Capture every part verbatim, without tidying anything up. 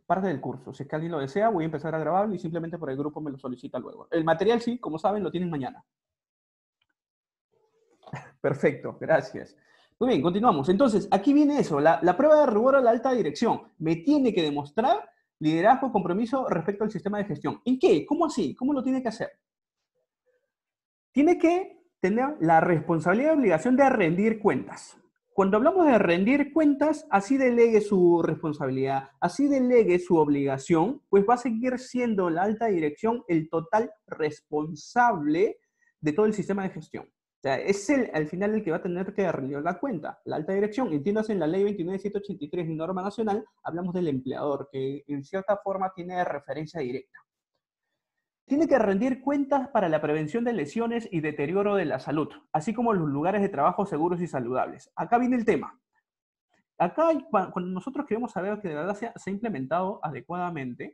parte del curso. Si es que alguien lo desea, voy a empezar a grabarlo y simplemente por el grupo me lo solicita luego. El material sí, como saben, lo tienen mañana. Perfecto, gracias. Muy bien, continuamos. Entonces, aquí viene eso, la, la prueba de rigor a la alta dirección. Me tiene que demostrar liderazgo, compromiso respecto al sistema de gestión. ¿En qué? ¿Cómo así? ¿Cómo lo tiene que hacer? Tiene que tener la responsabilidad y obligación de rendir cuentas. Cuando hablamos de rendir cuentas, así delegue su responsabilidad, así delegue su obligación, pues va a seguir siendo la alta dirección el total responsable de todo el sistema de gestión. O sea, es el, al final el que va a tener que rendir la cuenta. La alta dirección, entiéndase en la ley veintinueve mil ciento ochenta y tres y norma nacional, hablamos del empleador, que en cierta forma tiene referencia directa. Tiene que rendir cuentas para la prevención de lesiones y deterioro de la salud, así como los lugares de trabajo seguros y saludables. Acá viene el tema. Acá, cuando nosotros queremos saber que de verdad se ha, se ha implementado adecuadamente,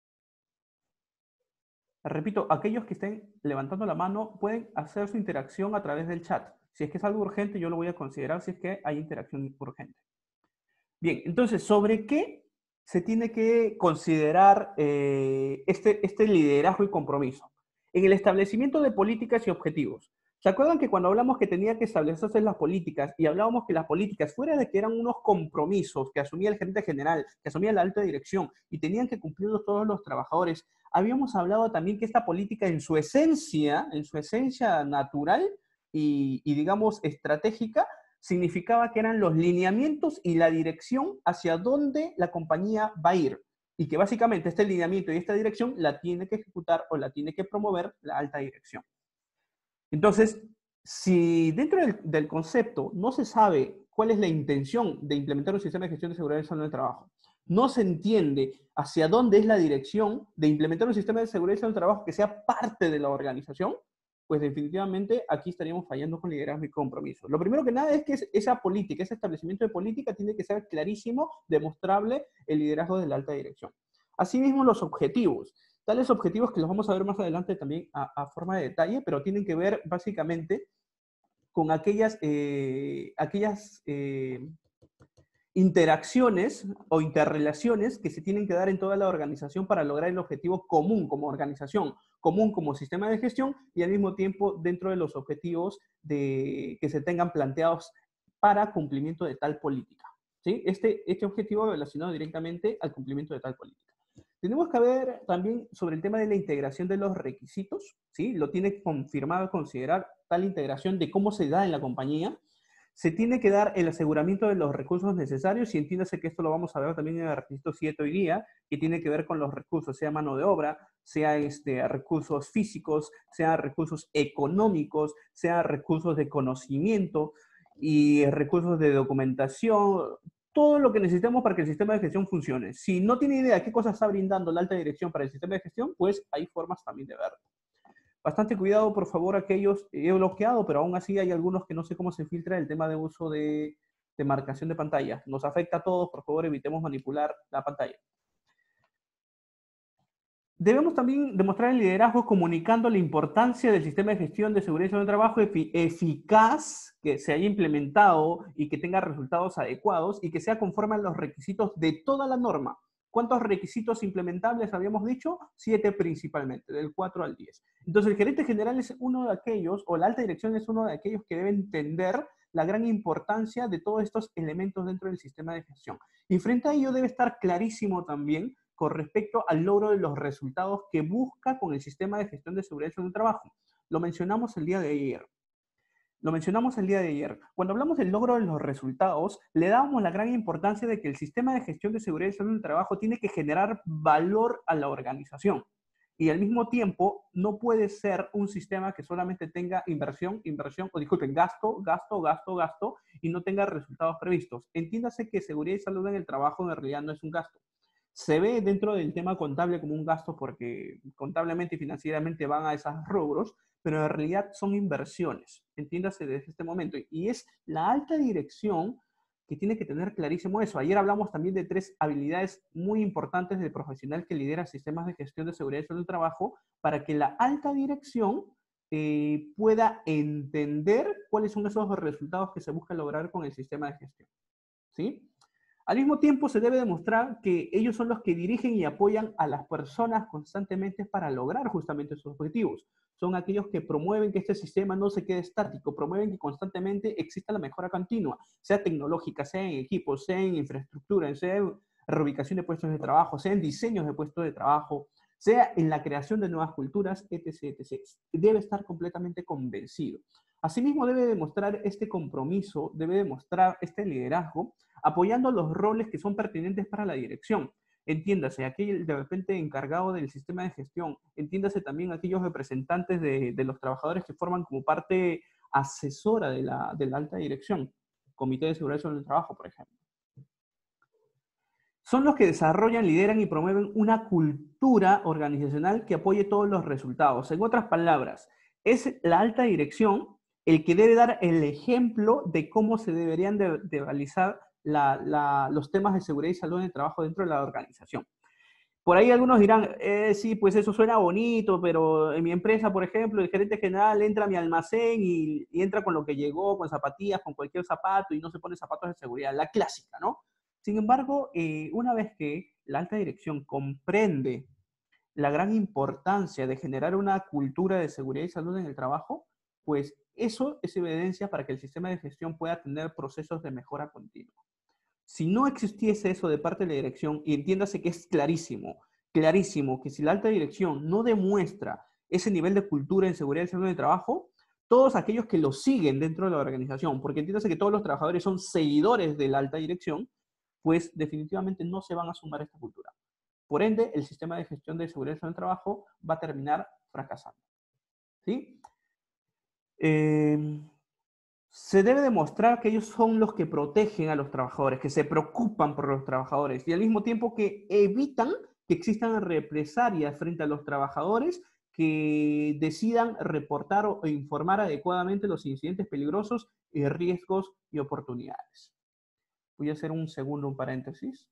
repito, aquellos que estén levantando la mano pueden hacer su interacción a través del chat. Si es que es algo urgente, yo lo voy a considerar si es que hay interacción urgente. Bien, entonces, ¿sobre qué se tiene que considerar eh, este, este liderazgo y compromiso? En el establecimiento de políticas y objetivos. ¿Se acuerdan que cuando hablamos que tenía que establecerse las políticas y hablábamos que las políticas, fuera de que eran unos compromisos que asumía el gerente general, que asumía la alta dirección y tenían que cumplirlos todos los trabajadores, habíamos hablado también que esta política en su esencia, en su esencia natural y, y digamos estratégica, significaba que eran los lineamientos y la dirección hacia dónde la compañía va a ir. Y que básicamente este lineamiento y esta dirección la tiene que ejecutar o la tiene que promover la alta dirección. Entonces, si dentro del, del concepto no se sabe cuál es la intención de implementar un sistema de gestión de seguridad y salud en el trabajo, no se entiende hacia dónde es la dirección de implementar un sistema de seguridad y salud en el trabajo que sea parte de la organización, pues definitivamente aquí estaríamos fallando con liderazgo y compromiso. Lo primero que nada es que esa política, ese establecimiento de política tiene que ser clarísimo, demostrable el liderazgo de la alta dirección. Asimismo, los objetivos. Tales objetivos que los vamos a ver más adelante también a, a forma de detalle, pero tienen que ver básicamente con aquellas, eh, aquellas eh, interacciones o interrelaciones que se tienen que dar en toda la organización para lograr el objetivo común como organización, común como sistema de gestión y al mismo tiempo dentro de los objetivos de, que se tengan planteados para cumplimiento de tal política. ¿Sí? Este, este objetivo relacionado directamente al cumplimiento de tal política. Tenemos que ver también sobre el tema de la integración de los requisitos, ¿sí? Lo tiene confirmado considerar tal integración de cómo se da en la compañía. Se tiene que dar el aseguramiento de los recursos necesarios y entiéndase que esto lo vamos a ver también en el requisito siete hoy día, que tiene que ver con los recursos, sea mano de obra, sea este, recursos físicos, sea recursos económicos, sea recursos de conocimiento y recursos de documentación, todo lo que necesitamos para que el sistema de gestión funcione. Si no tiene idea de qué cosas está brindando la alta dirección para el sistema de gestión, pues hay formas también de verlo. Bastante cuidado, por favor, aquellos, he bloqueado, pero aún así hay algunos que no sé cómo se filtra el tema de uso de, de marcación de pantalla. Nos afecta a todos, por favor, evitemos manipular la pantalla. Debemos también demostrar el liderazgo comunicando la importancia del sistema de gestión de seguridad y salud del trabajo eficaz, que se haya implementado y que tenga resultados adecuados y que sea conforme a los requisitos de toda la norma. ¿Cuántos requisitos implementables habíamos dicho? Siete principalmente, del cuatro al diez. Entonces el gerente general es uno de aquellos, o la alta dirección es uno de aquellos que debe entender la gran importancia de todos estos elementos dentro del sistema de gestión. Y frente a ello debe estar clarísimo también con respecto al logro de los resultados que busca con el sistema de gestión de seguridad y salud del trabajo. Lo mencionamos el día de ayer. Lo mencionamos el día de ayer. Cuando hablamos del logro de los resultados, le damos la gran importancia de que el sistema de gestión de seguridad y salud del trabajo tiene que generar valor a la organización. Y al mismo tiempo, no puede ser un sistema que solamente tenga inversión, inversión, o disculpen, gasto, gasto, gasto, gasto, y no tenga resultados previstos. Entiéndase que seguridad y salud en el trabajo en realidad no es un gasto. Se ve dentro del tema contable como un gasto porque contablemente y financieramente van a esos rubros, pero en realidad son inversiones, entiéndase desde este momento. Y es la alta dirección que tiene que tener clarísimo eso. Ayer hablamos también de tres habilidades muy importantes del profesional que lidera sistemas de gestión de seguridad y salud del trabajo para que la alta dirección eh, pueda entender cuáles son esos resultados que se busca lograr con el sistema de gestión. ¿Sí? Al mismo tiempo, se debe demostrar que ellos son los que dirigen y apoyan a las personas constantemente para lograr justamente sus objetivos. Son aquellos que promueven que este sistema no se quede estático, promueven que constantemente exista la mejora continua, sea tecnológica, sea en equipos, sea en infraestructura, sea en reubicación de puestos de trabajo, sea en diseños de puestos de trabajo, sea en la creación de nuevas culturas, etcétera, etcétera. Debe estar completamente convencido. Asimismo, debe demostrar este compromiso, debe demostrar este liderazgo, apoyando los roles que son pertinentes para la dirección. Entiéndase, aquel de repente encargado del sistema de gestión, entiéndase también aquellos representantes de, de los trabajadores que forman como parte asesora de la, de la alta dirección, Comité de Seguridad sobre el Trabajo, por ejemplo. Son los que desarrollan, lideran y promueven una cultura organizacional que apoye todos los resultados. En otras palabras, es la alta dirección el que debe dar el ejemplo de cómo se deberían de, de realizar la, la, los temas de seguridad y salud en el trabajo dentro de la organización. Por ahí algunos dirán, eh, sí, pues eso suena bonito, pero en mi empresa, por ejemplo, el gerente general entra a mi almacén y, y entra con lo que llegó, con zapatillas, con cualquier zapato y no se pone zapatos de seguridad, la clásica, ¿no? Sin embargo, eh, una vez que la alta dirección comprende la gran importancia de generar una cultura de seguridad y salud en el trabajo, pues eso es evidencia para que el sistema de gestión pueda tener procesos de mejora continua. Si no existiese eso de parte de la dirección, y entiéndase que es clarísimo, clarísimo que si la alta dirección no demuestra ese nivel de cultura en seguridad y salud en el trabajo, todos aquellos que lo siguen dentro de la organización, porque entiéndase que todos los trabajadores son seguidores de la alta dirección, pues definitivamente no se van a sumar a esta cultura. Por ende, el sistema de gestión de seguridad en el trabajo va a terminar fracasando. ¿Sí? Eh, se debe demostrar que ellos son los que protegen a los trabajadores, que se preocupan por los trabajadores y al mismo tiempo que evitan que existan represalias frente a los trabajadores que decidan reportar o informar adecuadamente los incidentes peligrosos y riesgos y oportunidades. Voy a hacer un segundo, un paréntesis.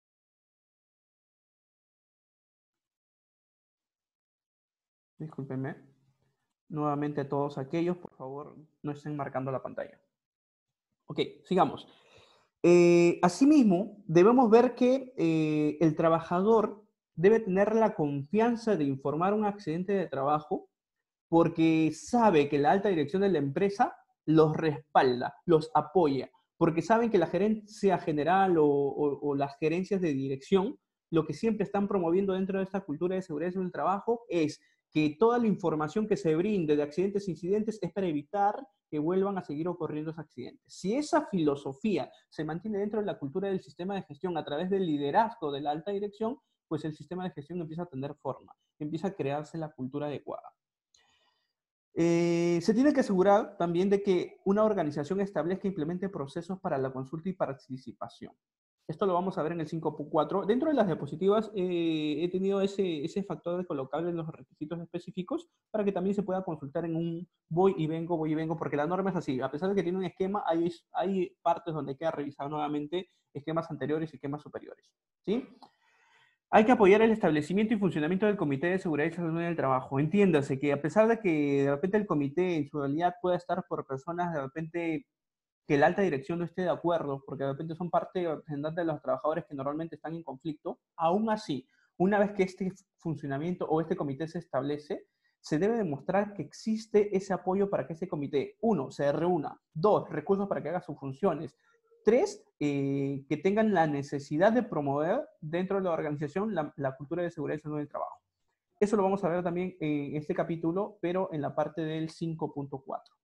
Discúlpenme. Nuevamente a todos aquellos, por favor, no estén marcando la pantalla. Ok, sigamos. Eh, asimismo, debemos ver que eh, el trabajador debe tener la confianza de informar un accidente de trabajo porque sabe que la alta dirección de la empresa los respalda, los apoya, porque saben que la gerencia general o, o, o las gerencias de dirección lo que siempre están promoviendo dentro de esta cultura de seguridad en el trabajo es que toda la información que se brinde de accidentes e incidentes es para evitar que vuelvan a seguir ocurriendo esos accidentes. Si esa filosofía se mantiene dentro de la cultura del sistema de gestión a través del liderazgo de la alta dirección, pues el sistema de gestión empieza a tener forma, empieza a crearse la cultura adecuada. Eh, se tiene que asegurar también de que una organización establezca e implemente procesos para la consulta y participación. Esto lo vamos a ver en el cinco punto cuatro. Dentro de las diapositivas eh, he tenido ese, ese factor de colocar en los requisitos específicos para que también se pueda consultar en un voy y vengo, voy y vengo, porque la norma es así. A pesar de que tiene un esquema, hay, hay partes donde hay que revisar nuevamente esquemas anteriores y esquemas superiores. ¿Sí? Hay que apoyar el establecimiento y funcionamiento del Comité de Seguridad y Salud en el Trabajo. Entiéndase que a pesar de que de repente el comité en su realidad pueda estar por personas de repente que la alta dirección no esté de acuerdo, porque de repente son parte representante de los trabajadores que normalmente están en conflicto, aún así, una vez que este funcionamiento o este comité se establece, se debe demostrar que existe ese apoyo para que ese comité, uno, se reúna, dos, recursos para que haga sus funciones, tres, eh, que tengan la necesidad de promover dentro de la organización la, la cultura de seguridad y salud del trabajo. Eso lo vamos a ver también en este capítulo, pero en la parte del cinco punto cuatro.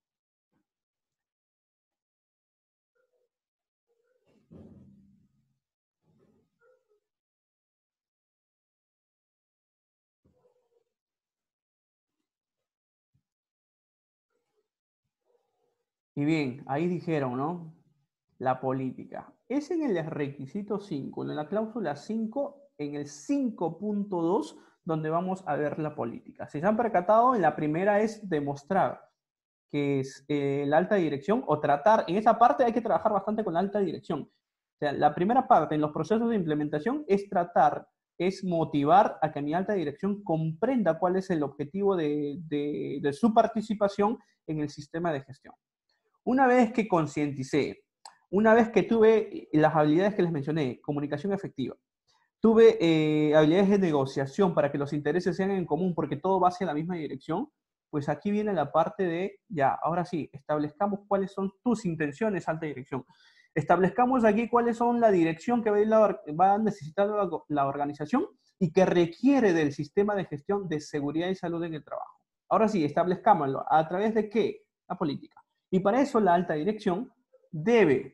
Y bien, ahí dijeron, ¿no? La política. Es en el requisito cinco, en la cláusula cinco, en el cinco punto dos, donde vamos a ver la política. Si se han percatado, en la primera es demostrar que es eh, la alta dirección, o tratar, en esa parte hay que trabajar bastante con la alta dirección. O sea, la primera parte en los procesos de implementación es tratar, es motivar a que mi alta dirección comprenda cuál es el objetivo de, de, de su participación en el sistema de gestión. Una vez que concienticé Una vez que tuve las habilidades que les mencioné, comunicación efectiva, tuve eh, habilidades de negociación para que los intereses sean en común porque todo va hacia la misma dirección, pues aquí viene la parte de, ya, ahora sí, establezcamos cuáles son tus intenciones, alta dirección. Establezcamos aquí cuáles son la dirección que va a, la, va a necesitar la, la organización y que requiere del sistema de gestión de seguridad y salud en el trabajo. Ahora sí, establezcámoslo. ¿A través de qué? La política. Y para eso la alta dirección debe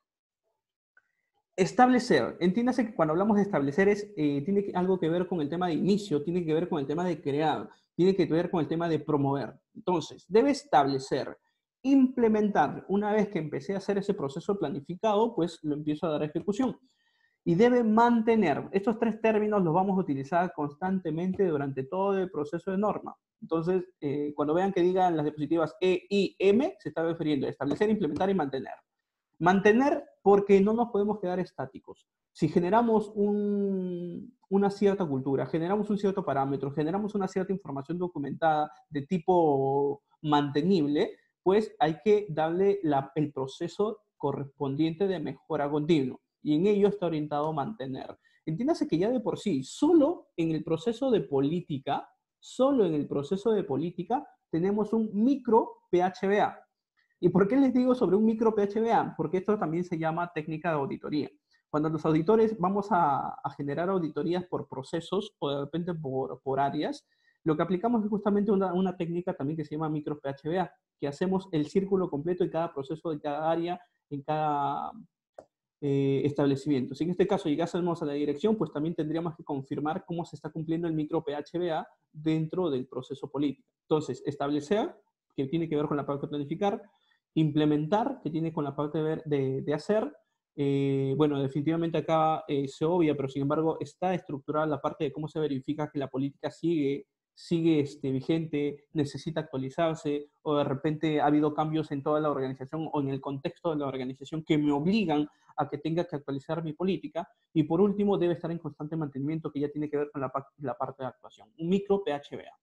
establecer, entiéndase que cuando hablamos de establecer es, eh, tiene algo que ver con el tema de inicio, tiene que ver con el tema de crear, tiene que ver con el tema de promover. Entonces, debe establecer, implementar, una vez que empecé a hacer ese proceso planificado, pues lo empiezo a dar ejecución. Y debe mantener, estos tres términos los vamos a utilizar constantemente durante todo el proceso de norma. Entonces, eh, cuando vean que digan las diapositivas E, I, M, se está refiriendo a establecer, implementar y mantener. Mantener porque no nos podemos quedar estáticos. Si generamos un, una cierta cultura, generamos un cierto parámetro, generamos una cierta información documentada de tipo mantenible, pues hay que darle la, el proceso correspondiente de mejora continua. Y en ello está orientado a mantener. Entiéndase que ya de por sí, solo en el proceso de política, solo en el proceso de política, tenemos un micro P H B A. ¿Y por qué les digo sobre un micro P H B A? Porque esto también se llama técnica de auditoría. Cuando los auditores vamos a, a generar auditorías por procesos o de repente por, por áreas, lo que aplicamos es justamente una, una técnica también que se llama micro P H B A, que hacemos el círculo completo de cada proceso, de cada área, en cada eh, establecimiento. Si en este caso llegásemos a la dirección, pues también tendríamos que confirmar cómo se está cumpliendo el micro P H B A dentro del proceso político. Entonces, establecer, que tiene que ver con la parte de planificar, implementar, que tiene con la parte de, ver, de, de hacer. Eh, bueno, definitivamente acá eh, se obvia, pero sin embargo está estructurada la parte de cómo se verifica que la política sigue, sigue este, vigente, necesita actualizarse, o de repente ha habido cambios en toda la organización o en el contexto de la organización que me obligan a que tenga que actualizar mi política. Y por último, debe estar en constante mantenimiento, que ya tiene que ver con la, la parte de actuación. Un micro P H B A.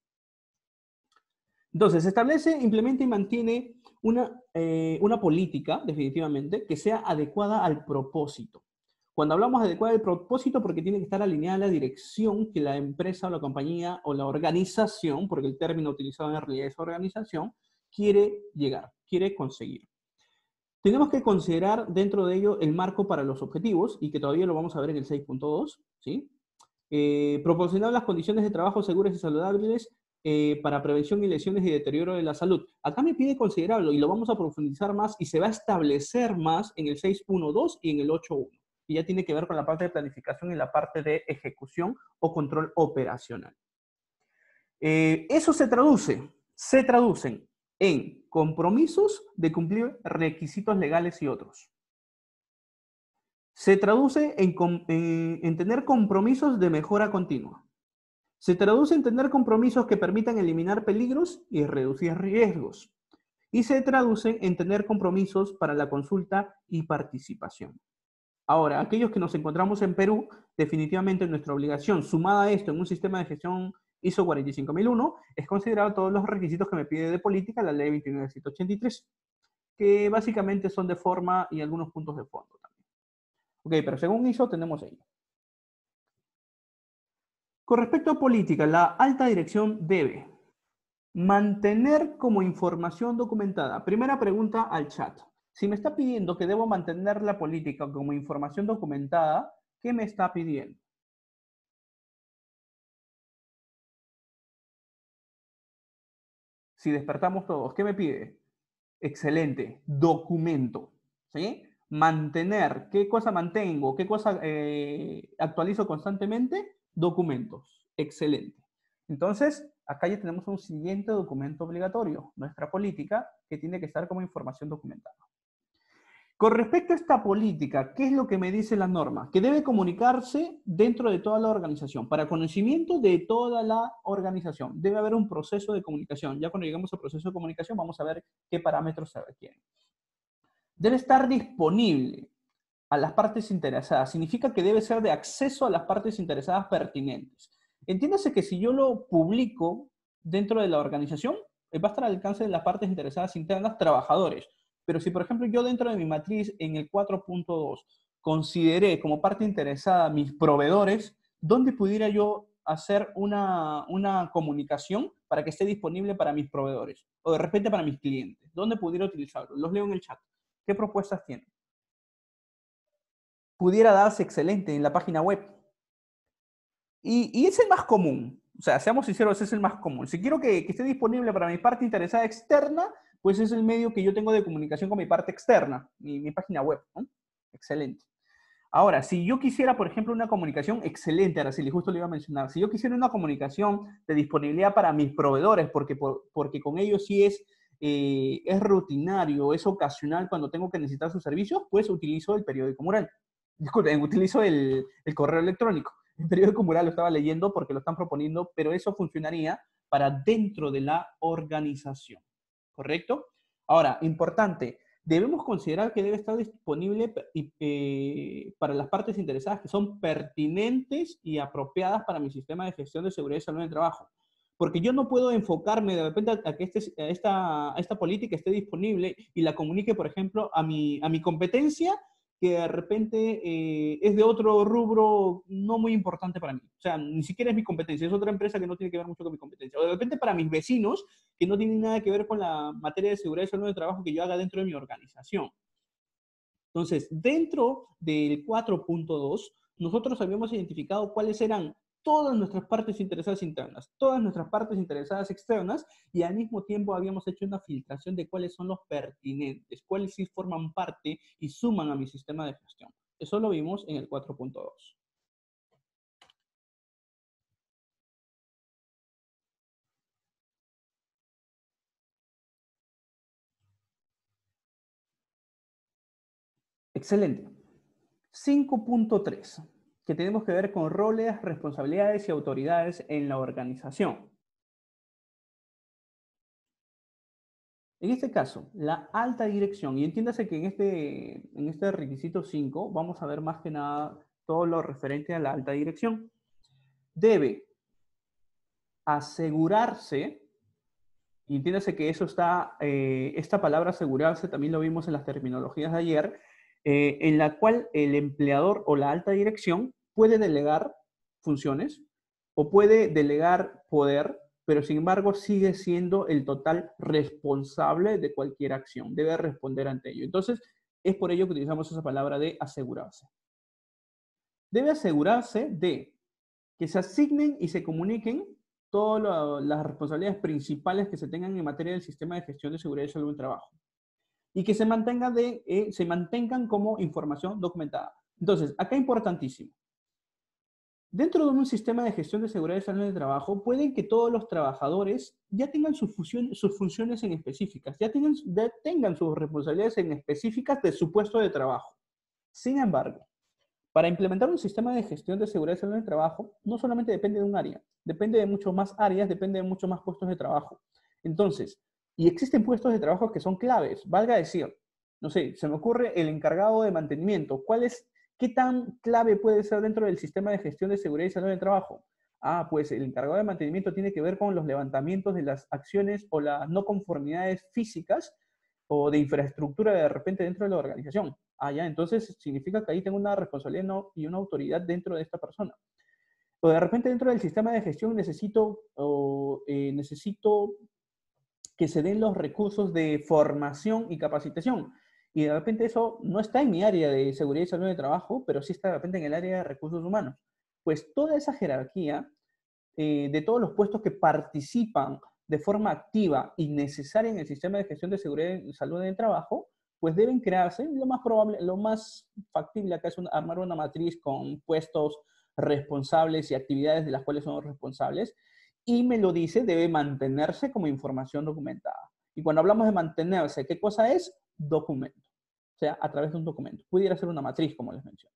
Entonces, establece, implementa y mantiene una, eh, una política, definitivamente, que sea adecuada al propósito. Cuando hablamos de adecuada al propósito, porque tiene que estar alineada a la dirección que la empresa o la compañía o la organización, porque el término utilizado en realidad es organización, quiere llegar, quiere conseguir. Tenemos que considerar dentro de ello el marco para los objetivos, y que todavía lo vamos a ver en el seis punto dos, ¿sí? Eh, proporcionar las condiciones de trabajo seguras y saludables eh, para prevención y lesiones y deterioro de la salud. Acá me pide considerarlo y lo vamos a profundizar más y se va a establecer más en el seis punto dos y en el ocho punto uno. Y ya tiene que ver con la parte de planificación y la parte de ejecución o control operacional. Eh, eso se traduce, se traducen en compromisos de cumplir requisitos legales y otros. Se traduce en, en, en tener compromisos de mejora continua. Se traduce en tener compromisos que permitan eliminar peligros y reducir riesgos. Y se traduce en tener compromisos para la consulta y participación. Ahora, aquellos que nos encontramos en Perú, definitivamente nuestra obligación, sumada a esto en un sistema de gestión I S O cuarenta y cinco mil uno, es considerar todos los requisitos que me pide de política la ley veintinueve mil ciento ochenta y tres, que básicamente son de forma y algunos puntos de fondo también. Ok, pero según I S O tenemos ahí. Con respecto a política, la alta dirección debe mantener como información documentada. Primera pregunta al chat. Si me está pidiendo que debo mantener la política como información documentada, ¿qué me está pidiendo? Si despertamos todos, ¿qué me pide? Excelente, documento. ¿Sí? Mantener, ¿qué cosa mantengo? ¿Qué cosa eh, actualizo constantemente? Documentos. Excelente. Entonces, acá ya tenemos un siguiente documento obligatorio, nuestra política, que tiene que estar como información documentada. Con respecto a esta política, ¿qué es lo que me dice la norma? Que debe comunicarse dentro de toda la organización, para conocimiento de toda la organización. Debe haber un proceso de comunicación. Ya cuando lleguemos al proceso de comunicación vamos a ver qué parámetros se requieren. Debe estar disponible a las partes interesadas. Significa que debe ser de acceso a las partes interesadas pertinentes. Entiéndase que si yo lo publico dentro de la organización, va a estar al alcance de las partes interesadas internas, trabajadores. Pero si, por ejemplo, yo dentro de mi matriz en el cuatro punto dos consideré como parte interesada mis proveedores, ¿dónde pudiera yo hacer una, una comunicación para que esté disponible para mis proveedores? O de repente para mis clientes. ¿Dónde pudiera utilizarlo? Los leo en el chat. ¿Qué propuestas tienen? Pudiera darse excelente en la página web. Y, y es el más común. O sea, seamos sinceros, es el más común. Si quiero que, que esté disponible para mi parte interesada externa, pues es el medio que yo tengo de comunicación con mi parte externa, mi, mi página web, ¿no? Excelente. Ahora, si yo quisiera, por ejemplo, una comunicación excelente, Araceli, justo le iba a mencionar, si yo quisiera una comunicación de disponibilidad para mis proveedores, porque, por, porque con ellos sí es, eh, es rutinario, es ocasional cuando tengo que necesitar sus servicios, pues utilizo el periódico mural. Disculpen, utilizo el, el correo electrónico. El periódico mural lo estaba leyendo porque lo están proponiendo, pero eso funcionaría para dentro de la organización. ¿Correcto? Ahora, importante, debemos considerar que debe estar disponible eh, para las partes interesadas que son pertinentes y apropiadas para mi sistema de gestión de seguridad y salud en el trabajo. Porque yo no puedo enfocarme de repente a que este, a esta, a esta política esté disponible y la comunique, por ejemplo, a mi, a mi competencia, que de repente eh, es de otro rubro no muy importante para mí. O sea, ni siquiera es mi competencia, es otra empresa que no tiene que ver mucho con mi competencia. O de repente para mis vecinos, que no tienen nada que ver con la materia de seguridad y salud de trabajo que yo haga dentro de mi organización. Entonces, dentro del cuatro punto dos, nosotros habíamos identificado cuáles eran todas nuestras partes interesadas internas, todas nuestras partes interesadas externas, y al mismo tiempo habíamos hecho una filtración de cuáles son los pertinentes, cuáles sí forman parte y suman a mi sistema de gestión. Eso lo vimos en el cuatro punto dos. Excelente. cinco punto tres, que tenemos que ver con roles, responsabilidades y autoridades en la organización. En este caso, la alta dirección, y entiéndase que en este, en este requisito cinco vamos a ver más que nada todo lo referente a la alta dirección. Debe asegurarse, y entiéndase que eso está, eh, esta palabra asegurarse también lo vimos en las terminologías de ayer, eh, en la cual el empleador o la alta dirección puede delegar funciones o puede delegar poder, pero sin embargo sigue siendo el total responsable de cualquier acción, debe responder ante ello. Entonces, es por ello que utilizamos esa palabra de asegurarse. Debe asegurarse de que se asignen y se comuniquen todas lo, las responsabilidades principales que se tengan en materia del sistema de gestión de seguridad y salud en trabajo. Y que se, mantenga de, eh, se mantengan como información documentada. Entonces, acá importantísimo. Dentro de un sistema de gestión de seguridad y salud de trabajo, pueden que todos los trabajadores ya tengan sus, fusión, sus funciones en específicas, ya tengan, ya tengan sus responsabilidades en específicas de su puesto de trabajo. Sin embargo, para implementar un sistema de gestión de seguridad y salud de trabajo, no solamente depende de un área, depende de muchas más áreas, depende de muchos más puestos de trabajo. Entonces, y existen puestos de trabajo que son claves, valga decir, no sé, se me ocurre el encargado de mantenimiento. ¿Cuál es, qué tan clave puede ser dentro del sistema de gestión de seguridad y salud de trabajo? Ah, pues el encargado de mantenimiento tiene que ver con los levantamientos de las acciones o las no conformidades físicas o de infraestructura de repente dentro de la organización. Ah, ya, entonces significa que ahí tengo una responsabilidad no, y una autoridad dentro de esta persona. O de repente dentro del sistema de gestión necesito, o, eh, necesito que se den los recursos de formación y capacitación. Y de repente eso no está en mi área de seguridad y salud de trabajo, pero sí está de repente en el área de recursos humanos. Pues toda esa jerarquía eh, de todos los puestos que participan de forma activa y necesaria en el sistema de gestión de seguridad y salud en el trabajo, pues deben crearse. Lo más probable, lo más factible acá es un, armar una matriz con puestos responsables y actividades de las cuales son responsables, y me lo dice, debe mantenerse como información documentada. Y cuando hablamos de mantenerse, ¿qué cosa es? Documento. O sea, a través de un documento. Pudiera ser una matriz, como les menciono.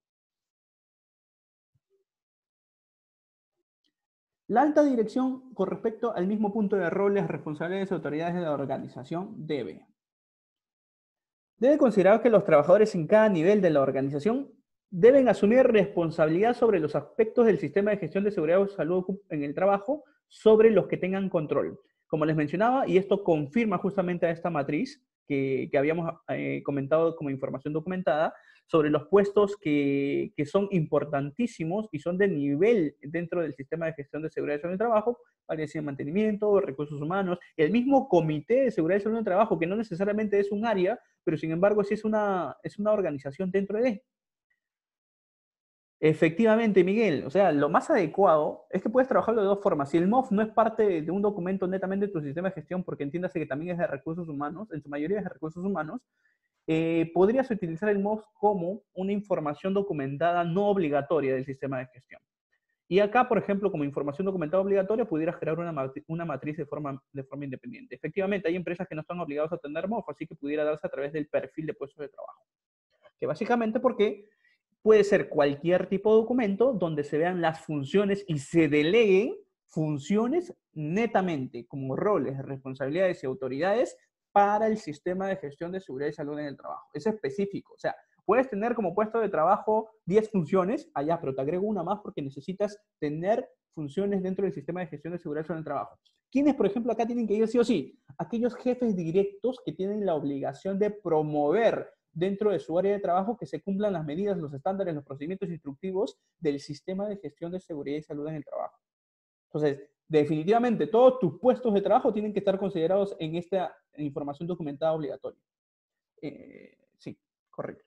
La alta dirección, con respecto al mismo punto de roles, responsabilidades y autoridades de la organización, debe. Debe considerar que los trabajadores en cada nivel de la organización deben asumir responsabilidad sobre los aspectos del sistema de gestión de seguridad y salud en el trabajo sobre los que tengan control. Como les mencionaba, y esto confirma justamente a esta matriz, que, que habíamos eh, comentado como información documentada, sobre los puestos que, que son importantísimos y son de nivel dentro del sistema de gestión de seguridad y salud en el trabajo, áreas de mantenimiento, recursos humanos, el mismo comité de seguridad y salud en el trabajo, que no necesariamente es un área, pero sin embargo sí es una, es una organización dentro de. Efectivamente, Miguel. O sea, lo más adecuado es que puedes trabajarlo de dos formas. Si el M O F no es parte de un documento netamente de tu sistema de gestión, porque entiéndase que también es de recursos humanos, en su mayoría es de recursos humanos, eh, podrías utilizar el M O F como una información documentada no obligatoria del sistema de gestión. Y acá, por ejemplo, como información documentada obligatoria, pudieras crear una, matri una matriz de forma, de forma independiente. Efectivamente, hay empresas que no están obligadas a tener M O F, así que pudiera darse a través del perfil de puestos de trabajo. Que básicamente porque puede ser cualquier tipo de documento donde se vean las funciones y se deleguen funciones netamente como roles, responsabilidades y autoridades para el sistema de gestión de seguridad y salud en el trabajo. Es específico. O sea, puedes tener como puesto de trabajo diez funciones, allá, pero te agrego una más porque necesitas tener funciones dentro del sistema de gestión de seguridad y salud en el trabajo. ¿Quiénes, por ejemplo, acá tienen que ir sí o sí? Aquellos jefes directos que tienen la obligación de promover dentro de su área de trabajo que se cumplan las medidas, los estándares, los procedimientos instructivos del sistema de gestión de seguridad y salud en el trabajo. Entonces, definitivamente, todos tus puestos de trabajo tienen que estar considerados en esta información documentada obligatoria. Eh, sí, correcto.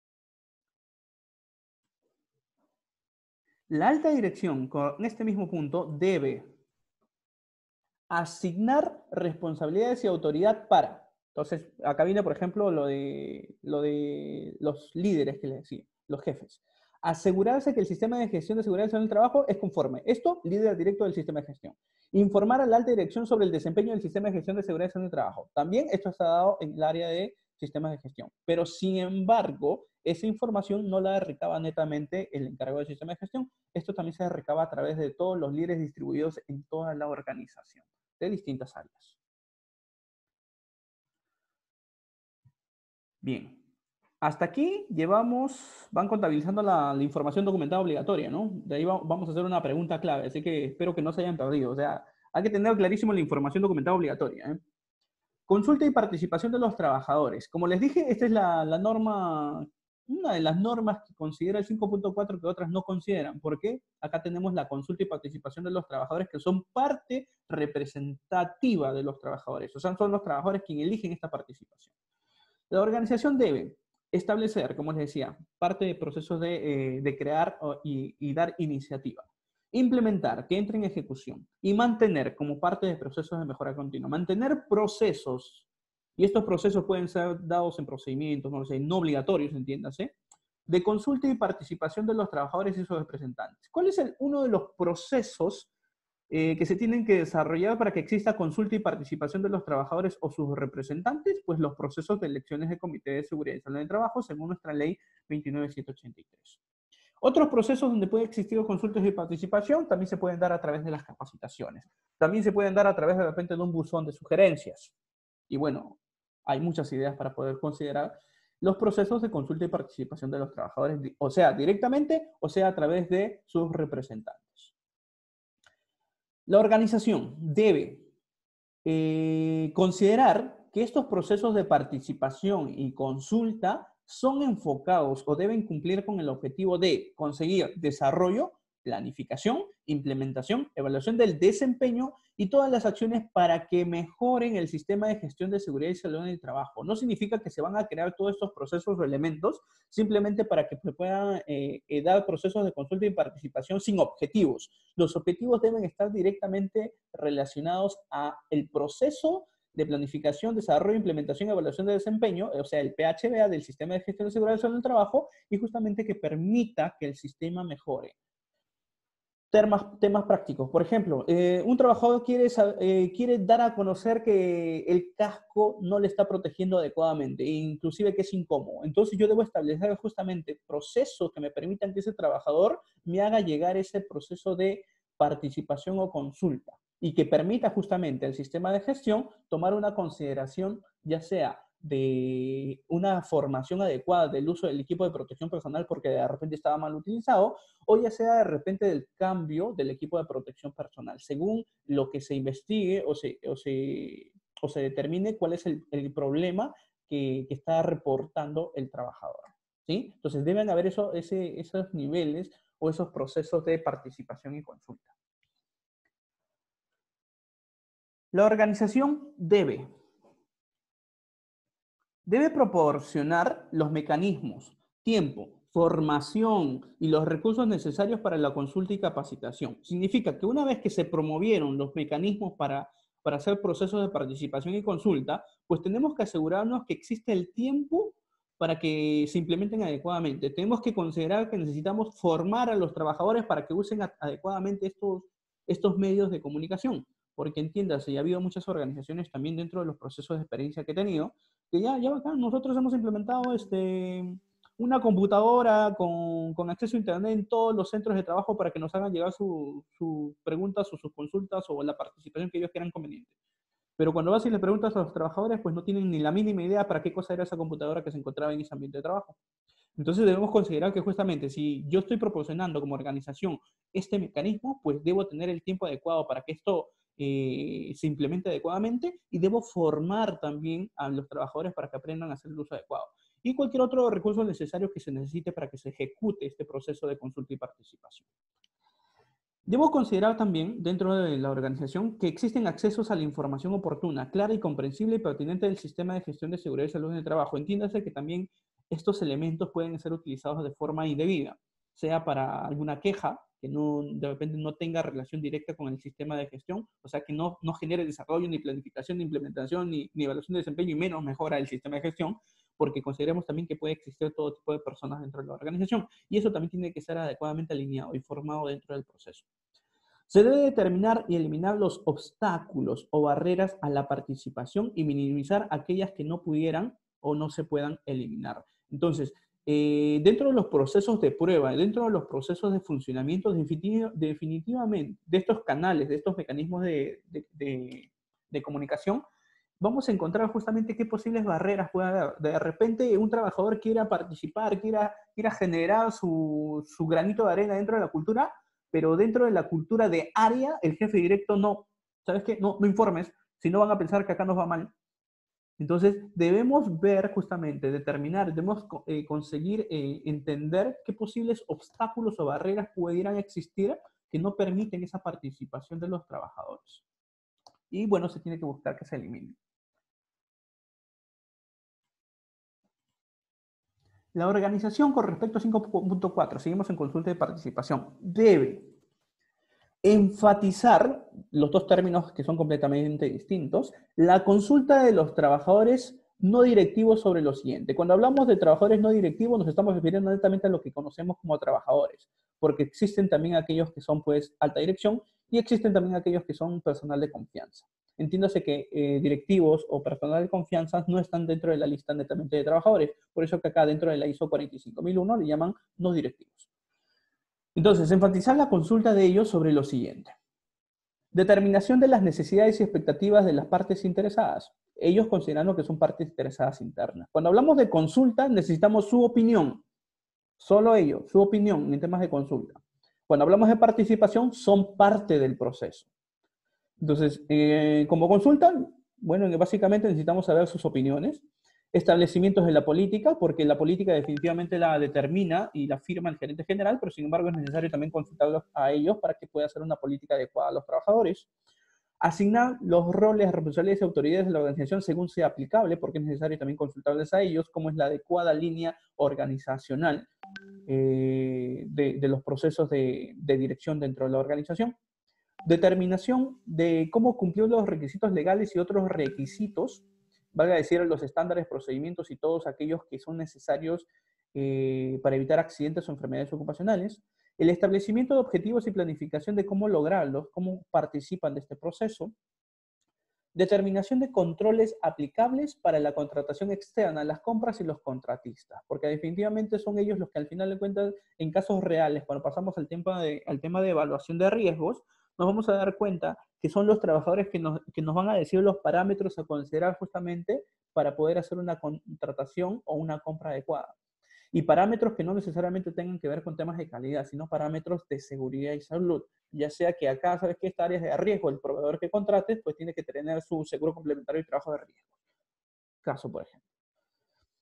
La alta dirección, con este mismo punto, debe asignar responsabilidades y autoridad para. Entonces, acá viene, por ejemplo, lo de, lo de los líderes que les decía, los jefes. Asegurarse que el sistema de gestión de seguridad en el trabajo es conforme. Esto, líder directo del sistema de gestión. Informar a la alta dirección sobre el desempeño del sistema de gestión de seguridad en el trabajo. También esto está dado en el área de sistemas de gestión. Pero, sin embargo, esa información no la recaba netamente el encargado del sistema de gestión. Esto también se recaba a través de todos los líderes distribuidos en toda la organización, de distintas áreas. Bien. Hasta aquí llevamos, van contabilizando la, la información documentada obligatoria, ¿no? De ahí va, vamos a hacer una pregunta clave, así que espero que no se hayan perdido. O sea, hay que tener clarísimo la información documentada obligatoria, ¿eh? Consulta y participación de los trabajadores. Como les dije, esta es la, la norma, una de las normas que considera el cinco punto cuatro que otras no consideran. ¿Por qué? Acá tenemos la consulta y participación de los trabajadores que son parte representativa de los trabajadores. O sea, son los trabajadores quienes eligen esta participación. La organización debe establecer, como les decía, parte de procesos de, eh, de crear y, y dar iniciativa. Implementar, que entre en ejecución. Y mantener como parte de procesos de mejora continua. Mantener procesos, y estos procesos pueden ser dados en procedimientos, no, sé, no obligatorios, entiéndase, de consulta y participación de los trabajadores y sus representantes. ¿Cuál es el, uno de los procesos eh, que se tienen que desarrollar para que exista consulta y participación de los trabajadores o sus representantes? Pues los procesos de elecciones de comité de seguridad y salud del trabajo según nuestra ley veintinueve mil ciento ochenta y tres. Otros procesos donde puede existir consultas y participación también se pueden dar a través de las capacitaciones. También se pueden dar a través de repente de un buzón de sugerencias. Y bueno, hay muchas ideas para poder considerar los procesos de consulta y participación de los trabajadores, o sea, directamente o sea a través de sus representantes. La organización debe eh, considerar que estos procesos de participación y consulta son enfocados o deben cumplir con el objetivo de conseguir desarrollo, planificación, implementación, evaluación del desempeño y todas las acciones para que mejoren el sistema de gestión de seguridad y salud en el trabajo. No significa que se van a crear todos estos procesos o elementos simplemente para que se puedan eh, eh, dar procesos de consulta y participación sin objetivos. Los objetivos deben estar directamente relacionados a el proceso de planificación, desarrollo, implementación y evaluación de desempeño, o sea, el P H B A del sistema de gestión de seguridad y salud en el trabajo, y justamente que permita que el sistema mejore. Temas, temas prácticos. Por ejemplo, eh, un trabajador quiere, eh, quiere dar a conocer que el casco no le está protegiendo adecuadamente, e inclusive que es incómodo. Entonces yo debo establecer justamente procesos que me permitan que ese trabajador me haga llegar ese proceso de participación o consulta y que permita justamente al sistema de gestión tomar una consideración, ya sea de una formación adecuada del uso del equipo de protección personal porque de repente estaba mal utilizado, o ya sea de repente del cambio del equipo de protección personal, según lo que se investigue o se, o se, o se determine cuál es el, el problema que, que está reportando el trabajador, ¿sí? Entonces deben haber eso, ese, esos niveles o esos procesos de participación y consulta. La organización debe, debe proporcionar los mecanismos, tiempo, formación y los recursos necesarios para la consulta y capacitación. Significa que una vez que se promovieron los mecanismos para, para hacer procesos de participación y consulta, pues tenemos que asegurarnos que existe el tiempo para que se implementen adecuadamente. Tenemos que considerar que necesitamos formar a los trabajadores para que usen adecuadamente estos, estos medios de comunicación. Porque entiéndase, ya ha habido muchas organizaciones también dentro de los procesos de experiencia que he tenido, que ya, ya bacán, nosotros hemos implementado este, una computadora con, con acceso a internet en todos los centros de trabajo para que nos hagan llegar sus su preguntas o sus consultas o la participación que ellos quieran conveniente. Pero cuando vas y les preguntas a los trabajadores, pues no tienen ni la mínima idea para qué cosa era esa computadora que se encontraba en ese ambiente de trabajo. Entonces debemos considerar que justamente si yo estoy proporcionando como organización este mecanismo, pues debo tener el tiempo adecuado para que esto eh, se implemente adecuadamente y debo formar también a los trabajadores para que aprendan a hacer el uso adecuado. Y cualquier otro recurso necesario que se necesite para que se ejecute este proceso de consulta y participación. Debo considerar también, dentro de la organización, que existen accesos a la información oportuna, clara y comprensible y pertinente del sistema de gestión de seguridad y salud en el trabajo. Entiéndase que también estos elementos pueden ser utilizados de forma indebida, sea para alguna queja, que no, de repente no tenga relación directa con el sistema de gestión, o sea, que no, no genere desarrollo, ni planificación, ni implementación, ni, ni evaluación de desempeño, y menos mejora el sistema de gestión, porque consideremos también que puede existir todo tipo de personas dentro de la organización, y eso también tiene que ser adecuadamente alineado y formado dentro del proceso. Se debe determinar y eliminar los obstáculos o barreras a la participación y minimizar aquellas que no pudieran o no se puedan eliminar. Entonces, eh, dentro de los procesos de prueba, dentro de los procesos de funcionamiento, definitivamente, de estos canales, de estos mecanismos de, de, de, de comunicación, vamos a encontrar justamente qué posibles barreras puede haber. De repente un trabajador quiera participar, quiera, quiera generar su, su granito de arena dentro de la cultura, pero dentro de la cultura de área, el jefe directo no. ¿Sabes qué? No, no informes, si no van a pensar que acá nos va mal. Entonces, debemos ver justamente, determinar, debemos eh, conseguir eh, entender qué posibles obstáculos o barreras pudieran existir que no permiten esa participación de los trabajadores. Y bueno, se tiene que buscar que se eliminen. La organización con respecto a cinco punto cuatro, seguimos en consulta de participación, debe enfatizar, los dos términos que son completamente distintos, la consulta de los trabajadores no directivos sobre lo siguiente. Cuando hablamos de trabajadores no directivos, nos estamos refiriendo netamente a lo que conocemos como trabajadores, porque existen también aquellos que son, pues, alta dirección y existen también aquellos que son personal de confianza. Entiéndase que eh, directivos o personal de confianza no están dentro de la lista netamente de trabajadores, por eso que acá dentro de la I S O cuarenta y cinco mil uno le llaman no directivos. Entonces, enfatizar la consulta de ellos sobre lo siguiente. Determinación de las necesidades y expectativas de las partes interesadas. Ellos considerando que son partes interesadas internas. Cuando hablamos de consulta, necesitamos su opinión. Solo ellos, su opinión en temas de consulta. Cuando hablamos de participación, son parte del proceso. Entonces, eh, como consulta, bueno, básicamente necesitamos saber sus opiniones. Establecimientos de la política, porque la política definitivamente la determina y la firma el gerente general, pero sin embargo es necesario también consultarlos a ellos para que pueda hacer una política adecuada a los trabajadores. Asignar los roles, responsabilidades y autoridades de la organización según sea aplicable, porque es necesario también consultarles a ellos cómo es la adecuada línea organizacional eh, de, de los procesos de, de dirección dentro de la organización. Determinación de cómo cumplió los requisitos legales y otros requisitos, valga decir, los estándares, procedimientos y todos aquellos que son necesarios eh, para evitar accidentes o enfermedades ocupacionales. El establecimiento de objetivos y planificación de cómo lograrlos, cómo participan de este proceso. Determinación de controles aplicables para la contratación externa, las compras y los contratistas, porque definitivamente son ellos los que al final de cuentas, en casos reales, cuando pasamos al tema de, al tema de evaluación de riesgos, nos vamos a dar cuenta que son los trabajadores que nos, que nos van a decir los parámetros a considerar justamente para poder hacer una contratación o una compra adecuada. Y parámetros que no necesariamente tengan que ver con temas de calidad, sino parámetros de seguridad y salud. Ya sea que acá, sabes que esta área es de riesgo, el proveedor que contrates, pues tiene que tener su seguro complementario y trabajo de riesgo. Caso, por ejemplo.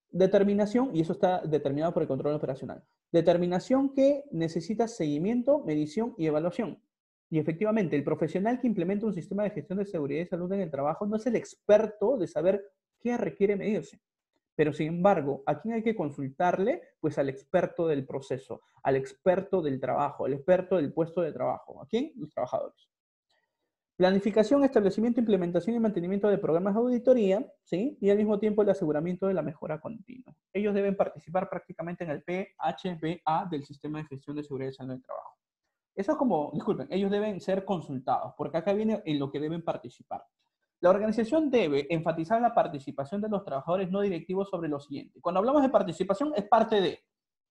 Determinación, y eso está determinado por el control operacional. Determinación que necesita seguimiento, medición y evaluación. Y efectivamente, el profesional que implementa un sistema de gestión de seguridad y salud en el trabajo no es el experto de saber qué requiere medirse. Pero sin embargo, ¿a quién hay que consultarle? Pues al experto del proceso, al experto del trabajo, al experto del puesto de trabajo. ¿A quién? Los trabajadores. Planificación, establecimiento, implementación y mantenimiento de programas de auditoría, ¿sí? Y al mismo tiempo el aseguramiento de la mejora continua. Ellos deben participar prácticamente en el P H B A del Sistema de Gestión de Seguridad y Salud del Trabajo. Eso es como, disculpen, ellos deben ser consultados, porque acá viene en lo que deben participar. La organización debe enfatizar la participación de los trabajadores no directivos sobre lo siguiente. Cuando hablamos de participación, es parte de...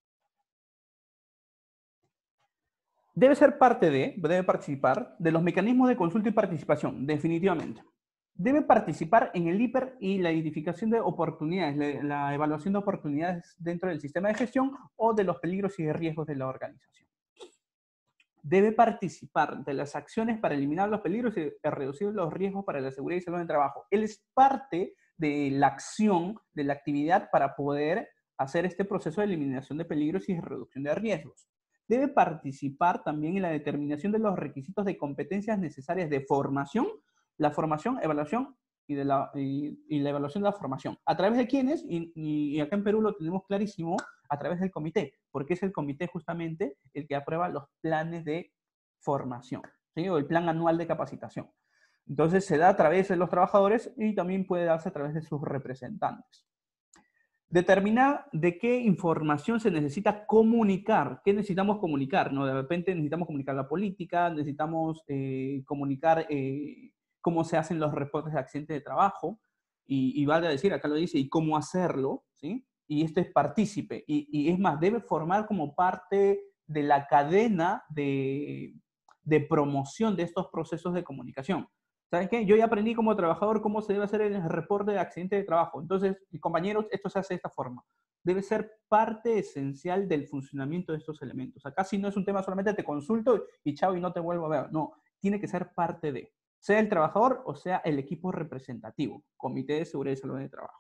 Debe ser parte de, debe participar de los mecanismos de consulta y participación, definitivamente. Debe participar en el I P E R y la identificación de oportunidades, la, la evaluación de oportunidades dentro del sistema de gestión o de los peligros y riesgos de la organización. Debe participar de las acciones para eliminar los peligros y reducir los riesgos para la seguridad y salud en el trabajo. Él es parte de la acción, de la actividad para poder hacer este proceso de eliminación de peligros y reducción de riesgos. Debe participar también en la determinación de los requisitos de competencias necesarias de formación, la formación, evaluación y, de la, y, y la evaluación de la formación. ¿A través de quiénes? Y, y acá en Perú lo tenemos clarísimo, a través del comité, porque es el comité justamente el que aprueba los planes de formación, ¿sí? O el plan anual de capacitación. Entonces se da a través de los trabajadores y también puede darse a través de sus representantes. Determinar de qué información se necesita comunicar. ¿Qué necesitamos comunicar? ¿No? De repente necesitamos comunicar la política, necesitamos eh, comunicar eh, cómo se hacen los reportes de accidentes de trabajo, y, y vale a decir, acá lo dice, y cómo hacerlo, ¿sí? Y este es partícipe, y, y es más, debe formar como parte de la cadena de, de promoción de estos procesos de comunicación. ¿Sabes qué? Yo ya aprendí como trabajador cómo se debe hacer el reporte de accidente de trabajo. Entonces, mis compañeros, esto se hace de esta forma. Debe ser parte esencial del funcionamiento de estos elementos. Acá si no es un tema solamente te consulto y chao y no te vuelvo a ver. No, tiene que ser parte de, sea el trabajador o sea el equipo representativo, Comité de Seguridad y Salud de Trabajo.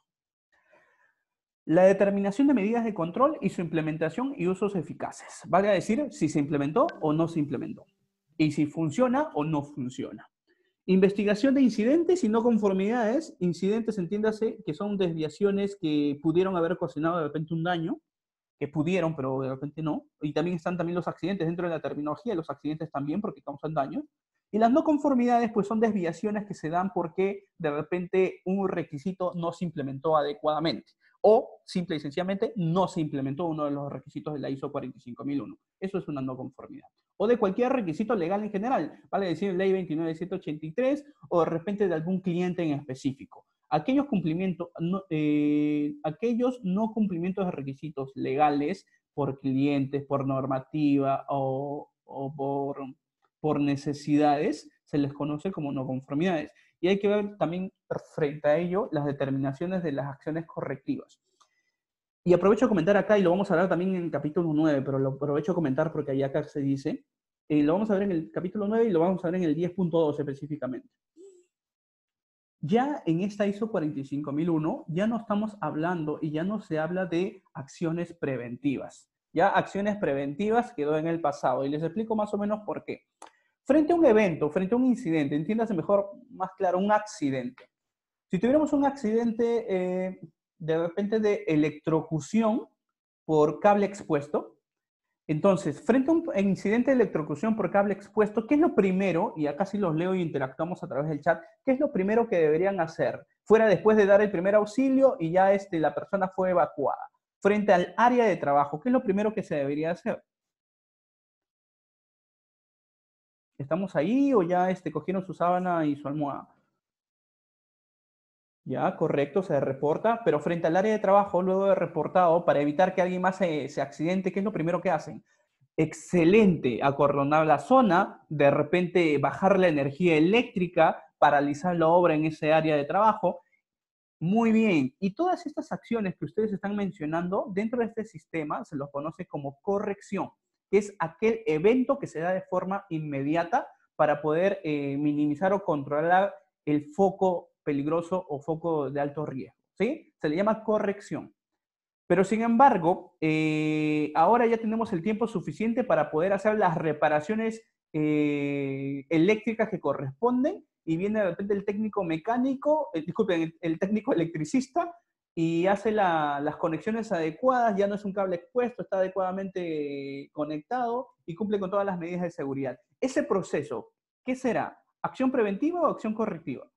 La determinación de medidas de control y su implementación y usos eficaces. Vale a decir si se implementó o no se implementó. Y si funciona o no funciona. Investigación de incidentes y no conformidades. Incidentes, entiéndase, que son desviaciones que pudieron haber ocasionado de repente un daño, que pudieron, pero de repente no. Y también están también los accidentes dentro de la terminología, los accidentes también porque causan daño. Y las no conformidades, pues son desviaciones que se dan porque de repente un requisito no se implementó adecuadamente. O, simple y sencillamente, no se implementó uno de los requisitos de la I S O cuarenta y cinco mil uno. Eso es una no conformidad. O de cualquier requisito legal en general, vale decir ley veintinueve mil ciento ochenta y tres, o de repente de algún cliente en específico. Aquellos cumplimientos, no, eh, aquellos no cumplimientos de requisitos legales por clientes, por normativa o, o por, por necesidades, se les conoce como no conformidades. Y hay que ver también frente a ello las determinaciones de las acciones correctivas. Y aprovecho de comentar acá, y lo vamos a hablar también en el capítulo nueve, pero lo aprovecho de comentar porque ahí acá se dice, eh, lo vamos a ver en el capítulo nueve y lo vamos a ver en el diez punto dos específicamente. Ya en esta I S O cuarenta y cinco mil uno, ya no estamos hablando y ya no se habla de acciones preventivas. Ya acciones preventivas quedó en el pasado y les explico más o menos por qué. Frente a un evento, frente a un incidente, entiéndase mejor, más claro, un accidente. Si tuviéramos un accidente eh, de repente de electrocución por cable expuesto, entonces, frente a un incidente de electrocución por cable expuesto, ¿qué es lo primero? Y acá sí los leo y interactuamos a través del chat. ¿Qué es lo primero que deberían hacer? Fuera después de dar el primer auxilio y ya este, la persona fue evacuada. Frente al área de trabajo, ¿qué es lo primero que se debería hacer? ¿Estamos ahí o ya este, cogieron su sábana y su almohada? Ya, correcto, se reporta, pero frente al área de trabajo, luego de reportado, para evitar que alguien más se, se accidente, ¿qué es lo primero que hacen? Excelente, acordonar la zona, de repente bajar la energía eléctrica, paralizar la obra en ese área de trabajo. Muy bien, y todas estas acciones que ustedes están mencionando, dentro de este sistema se los conoce como corrección, que es aquel evento que se da de forma inmediata para poder eh, minimizar o controlar el foco peligroso o foco de alto riesgo, ¿sí? Se le llama corrección. Pero sin embargo, eh, ahora ya tenemos el tiempo suficiente para poder hacer las reparaciones eh, eléctricas que corresponden y viene de repente el técnico mecánico, eh, disculpen, el, el técnico electricista y hace la, las conexiones adecuadas, ya no es un cable expuesto, está adecuadamente conectado y cumple con todas las medidas de seguridad. Ese proceso, ¿qué será? ¿Acción preventiva o acción correctiva?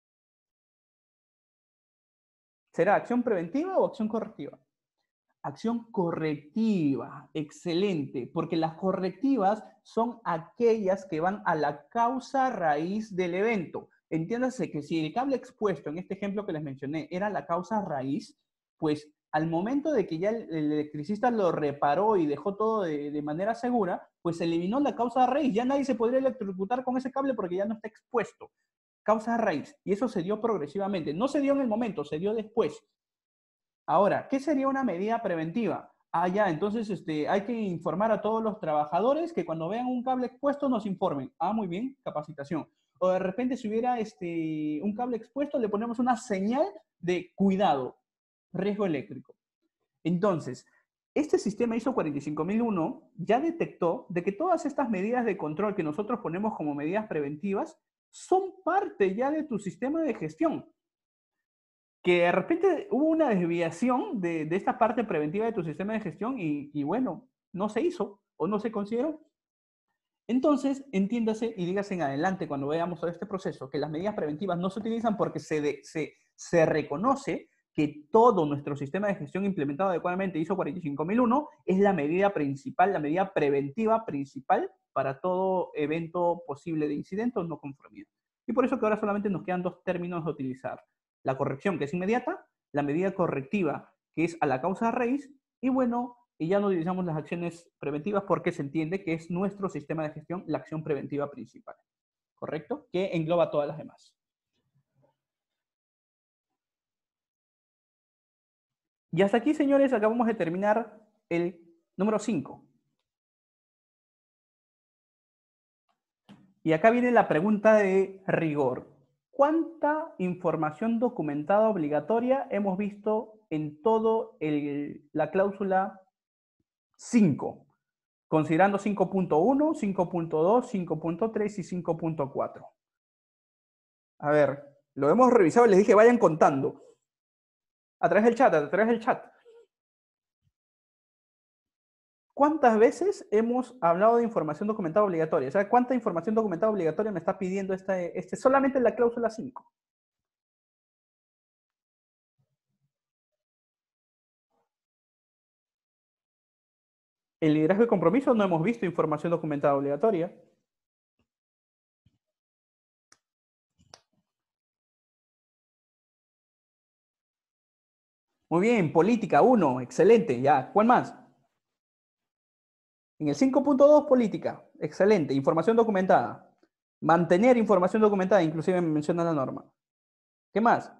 ¿Será acción preventiva o acción correctiva? Acción correctiva, excelente, porque las correctivas son aquellas que van a la causa raíz del evento. Entiéndase que si el cable expuesto, en este ejemplo que les mencioné, era la causa raíz, pues al momento de que ya el, el electricista lo reparó y dejó todo de, de manera segura, pues se eliminó la causa raíz. Ya nadie se podría electrocutar con ese cable porque ya no está expuesto. Causa raíz. Y eso se dio progresivamente. No se dio en el momento, se dio después. Ahora, ¿qué sería una medida preventiva? Ah, ya, entonces este, hay que informar a todos los trabajadores que cuando vean un cable expuesto nos informen. Ah, muy bien, capacitación. O de repente si hubiera este, un cable expuesto le ponemos una señal de cuidado, riesgo eléctrico. Entonces, este sistema ISO cuarenta y cinco mil uno ya detectó de que todas estas medidas de control que nosotros ponemos como medidas preventivas son parte ya de tu sistema de gestión. Que de repente hubo una desviación de, de esta parte preventiva de tu sistema de gestión y, y bueno, no se hizo o no se consideró. Entonces, entiéndase y dígase en adelante cuando veamos todo este proceso que las medidas preventivas no se utilizan porque se, de, se, se reconoce que todo nuestro sistema de gestión implementado adecuadamente ISO cuarenta y cinco mil uno es la medida principal, la medida preventiva principal para todo evento posible de incidente o no conformidad. Y por eso que ahora solamente nos quedan dos términos a utilizar. La corrección, que es inmediata, la medida correctiva, que es a la causa raíz, y bueno, y ya no utilizamos las acciones preventivas porque se entiende que es nuestro sistema de gestión la acción preventiva principal, ¿correcto? Que engloba todas las demás. Y hasta aquí, señores, acabamos de terminar el número cinco. Y acá viene la pregunta de rigor. ¿Cuánta información documentada obligatoria hemos visto en todo el, la cláusula cinco? Considerando cinco punto uno, cinco punto dos, cinco punto tres y cinco punto cuatro. A ver, lo hemos revisado y les dije vayan contando. A través del chat, a través del chat. ¿Cuántas veces hemos hablado de información documentada obligatoria? O sea, ¿cuánta información documentada obligatoria me está pidiendo este, este solamente en la cláusula cinco? En liderazgo y compromiso no hemos visto información documentada obligatoria. Muy bien, política uno, excelente, ya. ¿Cuál más? En el cinco punto dos, política, excelente, información documentada. Mantener información documentada, inclusive menciona la norma. ¿Qué más?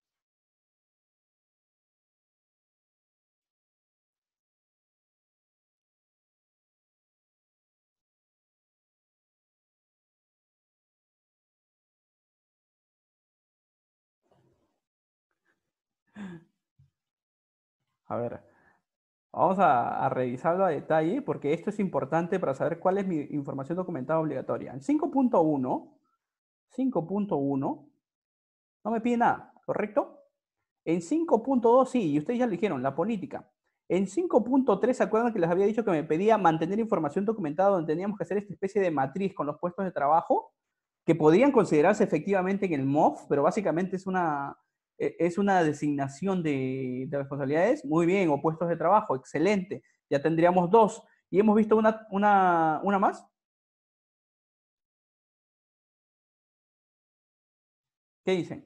A ver, vamos a, a revisarlo a detalle porque esto es importante para saber cuál es mi información documentada obligatoria. En cinco punto uno, cinco punto uno no me pide nada, ¿correcto? En cinco punto dos sí, y ustedes ya lo dijeron, la política. En cinco punto tres, ¿se acuerdan que les había dicho que me pedía mantener información documentada donde teníamos que hacer esta especie de matriz con los puestos de trabajo? Que podrían considerarse efectivamente en el M O F, pero básicamente es una, es una designación de, de responsabilidades. Muy bien, o puestos de trabajo, excelente. Ya tendríamos dos. ¿Y hemos visto una, una, una más? ¿Qué dicen?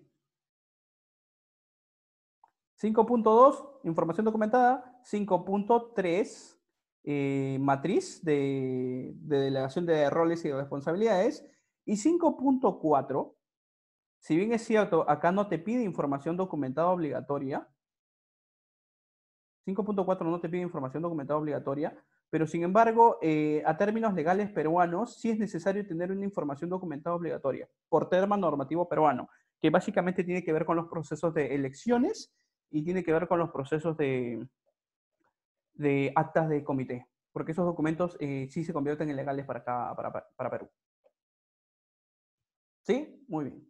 cinco punto dos, información documentada. cinco punto tres, eh, matriz de, de delegación de roles y responsabilidades. Y cinco punto cuatro, si bien es cierto, acá no te pide información documentada obligatoria. cinco punto cuatro no te pide información documentada obligatoria, pero sin embargo, eh, a términos legales peruanos, sí es necesario tener una información documentada obligatoria, por tema normativo peruano, que básicamente tiene que ver con los procesos de elecciones y tiene que ver con los procesos de, de actas de comité, porque esos documentos eh, sí se convierten en legales para, acá, para, para Perú. ¿Sí? Muy bien.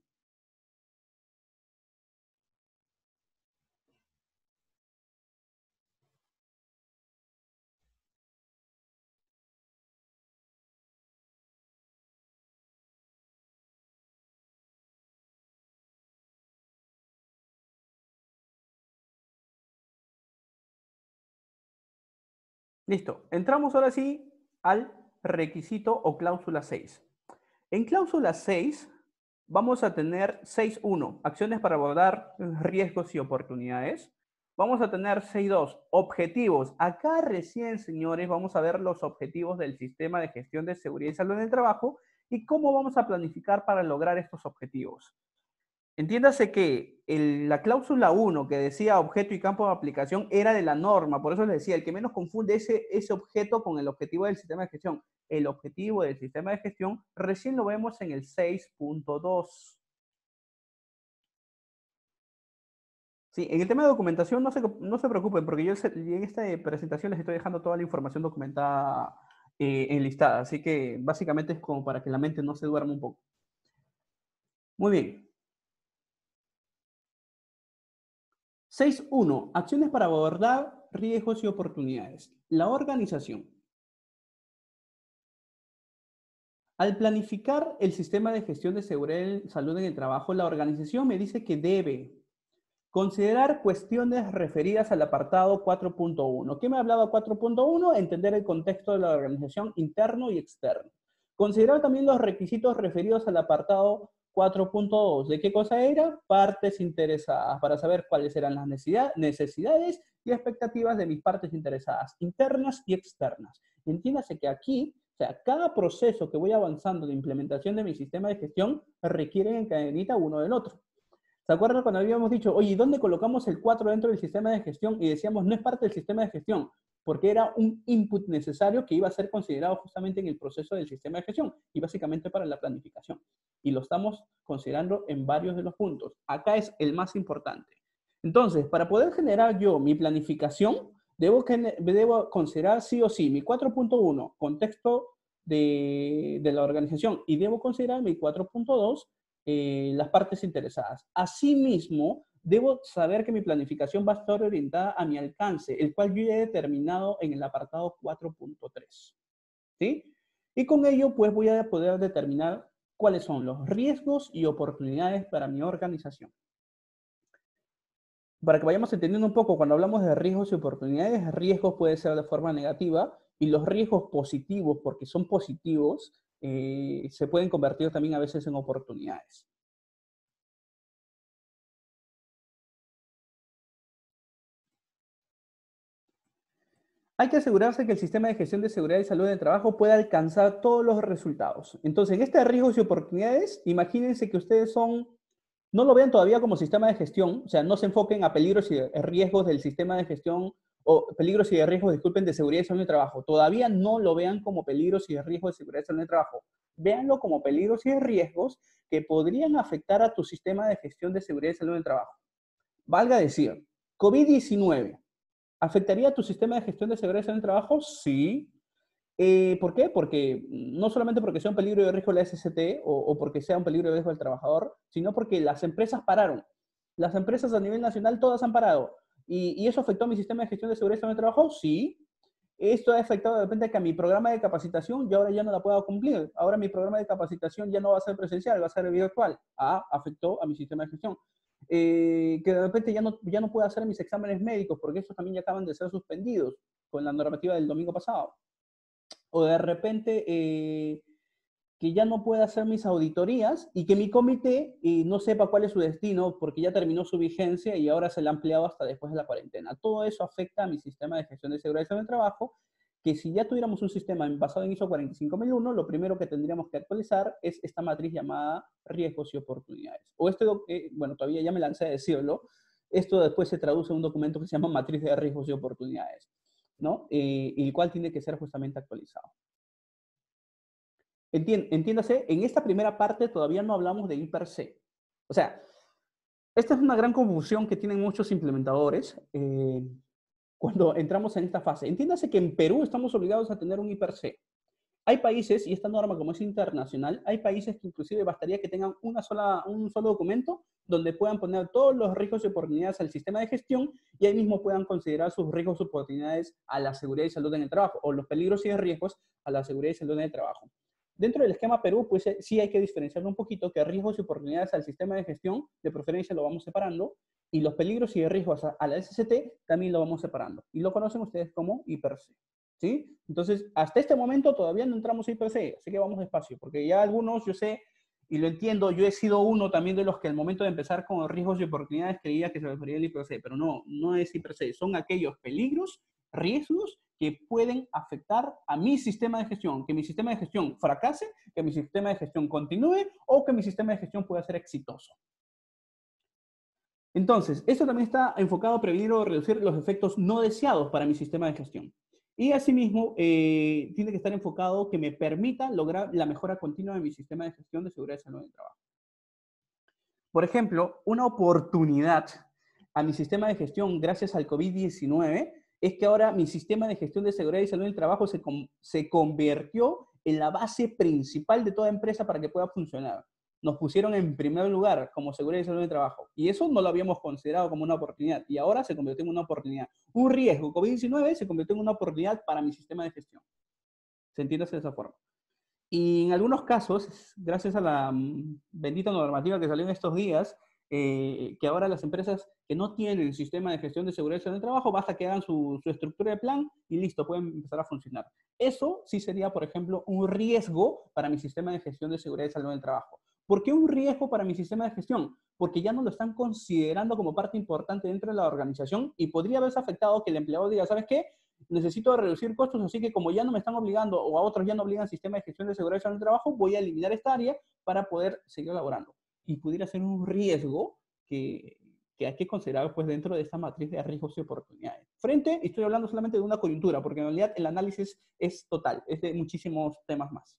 Listo. Entramos ahora sí al requisito o cláusula seis. En cláusula seis vamos a tener seis punto uno, acciones para abordar riesgos y oportunidades. Vamos a tener seis punto dos, objetivos. Acá recién, señores, vamos a ver los objetivos del sistema de gestión de seguridad y salud en el trabajo y cómo vamos a planificar para lograr estos objetivos. Entiéndase que el, la cláusula uno que decía objeto y campo de aplicación era de la norma, por eso les decía, el que menos confunde ese, ese objeto con el objetivo del sistema de gestión. El objetivo del sistema de gestión recién lo vemos en el seis punto dos. Sí, en el tema de documentación no se, no se preocupen, porque yo en esta presentación les estoy dejando toda la información documentada eh, enlistada, así que básicamente es como para que la mente no se duerma un poco. Muy bien. seis punto uno. Acciones para abordar riesgos y oportunidades. La organización. Al planificar el sistema de gestión de seguridad y salud en el trabajo, la organización me dice que debe considerar cuestiones referidas al apartado cuatro punto uno. ¿Qué me hablaba cuatro punto uno? Entender el contexto de la organización interno y externo. Considerar también los requisitos referidos al apartado cuatro punto dos. ¿De qué cosa era? Partes interesadas, para saber cuáles eran las necesidades y expectativas de mis partes interesadas, internas y externas. Entiéndase que aquí, o sea, cada proceso que voy avanzando de implementación de mi sistema de gestión requiere en cadenita uno del otro. ¿Se acuerdan cuando habíamos dicho, oye, ¿dónde colocamos el cuatro dentro del sistema de gestión? Y decíamos, no es parte del sistema de gestión, porque era un input necesario que iba a ser considerado justamente en el proceso del sistema de gestión y básicamente para la planificación. Y lo estamos considerando en varios de los puntos. Acá es el más importante. Entonces, para poder generar yo mi planificación, debo, debo considerar sí o sí mi cuatro punto uno, contexto de, de la organización, y debo considerar mi cuatro punto dos, Eh, las partes interesadas. Asimismo, debo saber que mi planificación va a estar orientada a mi alcance, el cual yo ya he determinado en el apartado cuatro punto tres. ¿Sí? Y con ello, pues voy a poder determinar cuáles son los riesgos y oportunidades para mi organización. Para que vayamos entendiendo un poco, cuando hablamos de riesgos y oportunidades, riesgos puede ser de forma negativa y los riesgos positivos, porque son positivos, eh, se pueden convertir también a veces en oportunidades. Hay que asegurarse que el sistema de gestión de seguridad y salud en el trabajo pueda alcanzar todos los resultados. Entonces, en este de riesgos y oportunidades, imagínense que ustedes son, no lo vean todavía como sistema de gestión, o sea, no se enfoquen a peligros y riesgos del sistema de gestión, o peligros y riesgos, disculpen, de seguridad y salud en el trabajo. Todavía no lo vean como peligros y riesgos de seguridad y salud en el trabajo. Véanlo como peligros y riesgos que podrían afectar a tu sistema de gestión de seguridad y salud en el trabajo. Valga decir, COVID diecinueve. ¿Afectaría tu sistema de gestión de seguridad en el trabajo? Sí. Eh, ¿Por qué? Porque no solamente porque sea un peligro de riesgo de la S S T o, o porque sea un peligro de riesgo del trabajador, sino porque las empresas pararon. Las empresas a nivel nacional todas han parado. ¿Y, y eso afectó a mi sistema de gestión de seguridad en el trabajo? Sí. Esto ha afectado de repente que a mi programa de capacitación yo ahora ya no la puedo cumplir. Ahora mi programa de capacitación ya no va a ser presencial, va a ser virtual. Ah, afectó a mi sistema de gestión. Eh, que de repente ya no, ya no puedo hacer mis exámenes médicos porque estos también ya acaban de ser suspendidos con la normativa del domingo pasado. O de repente eh, que ya no pueda hacer mis auditorías y que mi comité eh, no sepa cuál es su destino porque ya terminó su vigencia y ahora se le ha ampliado hasta después de la cuarentena. Todo eso afecta a mi sistema de gestión de seguridad del trabajo, que si ya tuviéramos un sistema basado en ISO cuarenta y cinco mil uno, lo primero que tendríamos que actualizar es esta matriz llamada riesgos y oportunidades. O este, eh, bueno, todavía ya me lancé a decirlo, esto después se traduce en un documento que se llama matriz de riesgos y oportunidades, ¿no? Eh, el cual tiene que ser justamente actualizado. Entiéndase, en esta primera parte todavía no hablamos de I per se. O sea, esta es una gran confusión que tienen muchos implementadores. Eh, cuando entramos en esta fase. Entiéndase que en Perú estamos obligados a tener un I P R C. Hay países, y esta norma como es internacional, hay países que inclusive bastaría que tengan una sola, un solo documento donde puedan poner todos los riesgos y oportunidades al sistema de gestión y ahí mismo puedan considerar sus riesgos y oportunidades a la seguridad y salud en el trabajo, o los peligros y riesgos a la seguridad y salud en el trabajo. Dentro del esquema Perú, pues sí hay que diferenciar un poquito que riesgos y oportunidades al sistema de gestión, de preferencia lo vamos separando, y los peligros y riesgos a la S S T también lo vamos separando. Y lo conocen ustedes como I P R C. ¿Sí? Entonces, hasta este momento todavía no entramos en I P R C, así que vamos despacio, porque ya algunos, yo sé, y lo entiendo, yo he sido uno también de los que al momento de empezar con riesgos y oportunidades creía que se refería al I P R C, pero no, no es I P R C, son aquellos peligros, riesgos que pueden afectar a mi sistema de gestión, que mi sistema de gestión fracase, que mi sistema de gestión continúe o que mi sistema de gestión pueda ser exitoso. Entonces, esto también está enfocado a prevenir o reducir los efectos no deseados para mi sistema de gestión. Y asimismo, eh, tiene que estar enfocado que me permita lograr la mejora continua de mi sistema de gestión de seguridad y salud en el trabajo. Por ejemplo, una oportunidad a mi sistema de gestión gracias al COVID diecinueve es que ahora mi sistema de gestión de seguridad y salud en el trabajo se, se convirtió en la base principal de toda empresa para que pueda funcionar. Nos pusieron en primer lugar como seguridad y salud en el trabajo. Y eso no lo habíamos considerado como una oportunidad. Y ahora se convirtió en una oportunidad. Un riesgo, COVID diecinueve, se convirtió en una oportunidad para mi sistema de gestión. ¿Se entiende de esa forma? Y en algunos casos, gracias a la um, bendita normativa que salió en estos días, eh, que ahora las empresas que no tienen sistema de gestión de seguridad y salud en el trabajo, basta que hagan su, su estructura de plan y listo, pueden empezar a funcionar. Eso sí sería, por ejemplo, un riesgo para mi sistema de gestión de seguridad y salud en el trabajo. ¿Por qué un riesgo para mi sistema de gestión? Porque ya no lo están considerando como parte importante dentro de la organización y podría haberse afectado que el empleado diga, ¿sabes qué? Necesito reducir costos, así que como ya no me están obligando o a otros ya no obligan sistema de gestión de seguridad y salud en el trabajo, voy a eliminar esta área para poder seguir elaborando. Y pudiera ser un riesgo que, que hay que considerar pues, dentro de esta matriz de riesgos y oportunidades. Frente, estoy hablando solamente de una coyuntura, porque en realidad el análisis es total, es de muchísimos temas más.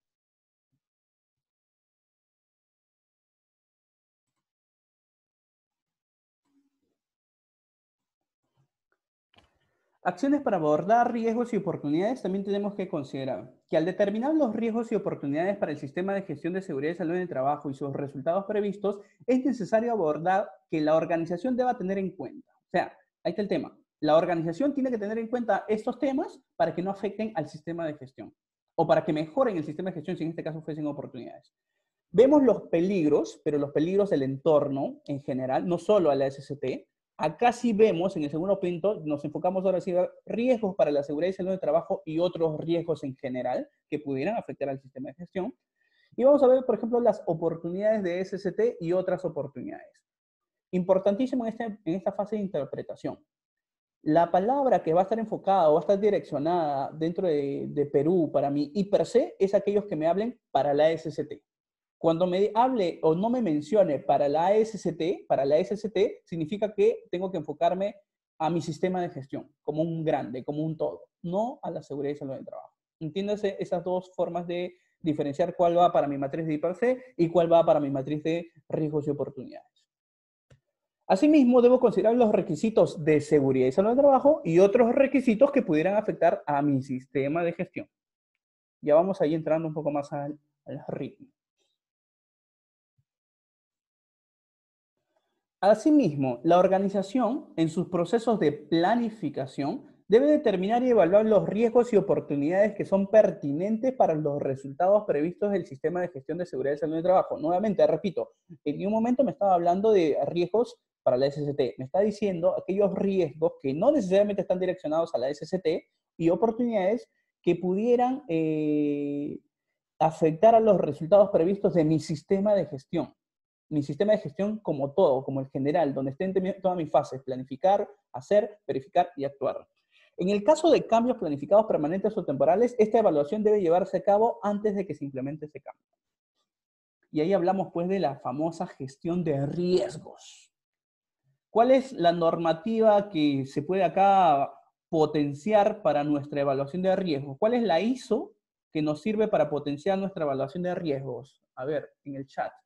Acciones para abordar riesgos y oportunidades también tenemos que considerar que al determinar los riesgos y oportunidades para el sistema de gestión de seguridad y salud en el trabajo y sus resultados previstos, es necesario abordar que la organización deba tener en cuenta. O sea, ahí está el tema. La organización tiene que tener en cuenta estos temas para que no afecten al sistema de gestión o para que mejoren el sistema de gestión si en este caso fuesen oportunidades. Vemos los peligros, pero los peligros del entorno en general, no solo a la S S T. Acá sí vemos, en el segundo punto, nos enfocamos ahora sí a riesgos para la seguridad y salud del trabajo y otros riesgos en general que pudieran afectar al sistema de gestión. Y vamos a ver, por ejemplo, las oportunidades de S S T y otras oportunidades. Importantísimo en, este, en esta fase de interpretación. La palabra que va a estar enfocada o va a estar direccionada dentro de, de Perú para mi I P R C es aquellos que me hablen para la S S T. Cuando me hable o no me mencione para la S S T, para la S S T, significa que tengo que enfocarme a mi sistema de gestión, como un grande, como un todo, no a la seguridad y salud del trabajo. Entiéndase esas dos formas de diferenciar cuál va para mi matriz de I P R C y cuál va para mi matriz de riesgos y oportunidades. Asimismo, debo considerar los requisitos de seguridad y salud del trabajo y otros requisitos que pudieran afectar a mi sistema de gestión. Ya vamos ahí entrando un poco más al, al ritmo. Asimismo, la organización, en sus procesos de planificación, debe determinar y evaluar los riesgos y oportunidades que son pertinentes para los resultados previstos del sistema de gestión de seguridad y salud del trabajo. Nuevamente, repito, en un momento me estaba hablando de riesgos para la S S T. Me está diciendo aquellos riesgos que no necesariamente están direccionados a la S S T y oportunidades que pudieran eh, afectar a los resultados previstos de mi sistema de gestión. Mi sistema de gestión como todo, como el general, donde estén todas mis fases, planificar, hacer, verificar y actuar. En el caso de cambios planificados permanentes o temporales, esta evaluación debe llevarse a cabo antes de que se implemente ese cambio. Y ahí hablamos pues de la famosa gestión de riesgos. ¿Cuál es la normativa que se puede acá potenciar para nuestra evaluación de riesgos? ¿Cuál es la I S O que nos sirve para potenciar nuestra evaluación de riesgos? A ver, en el chat.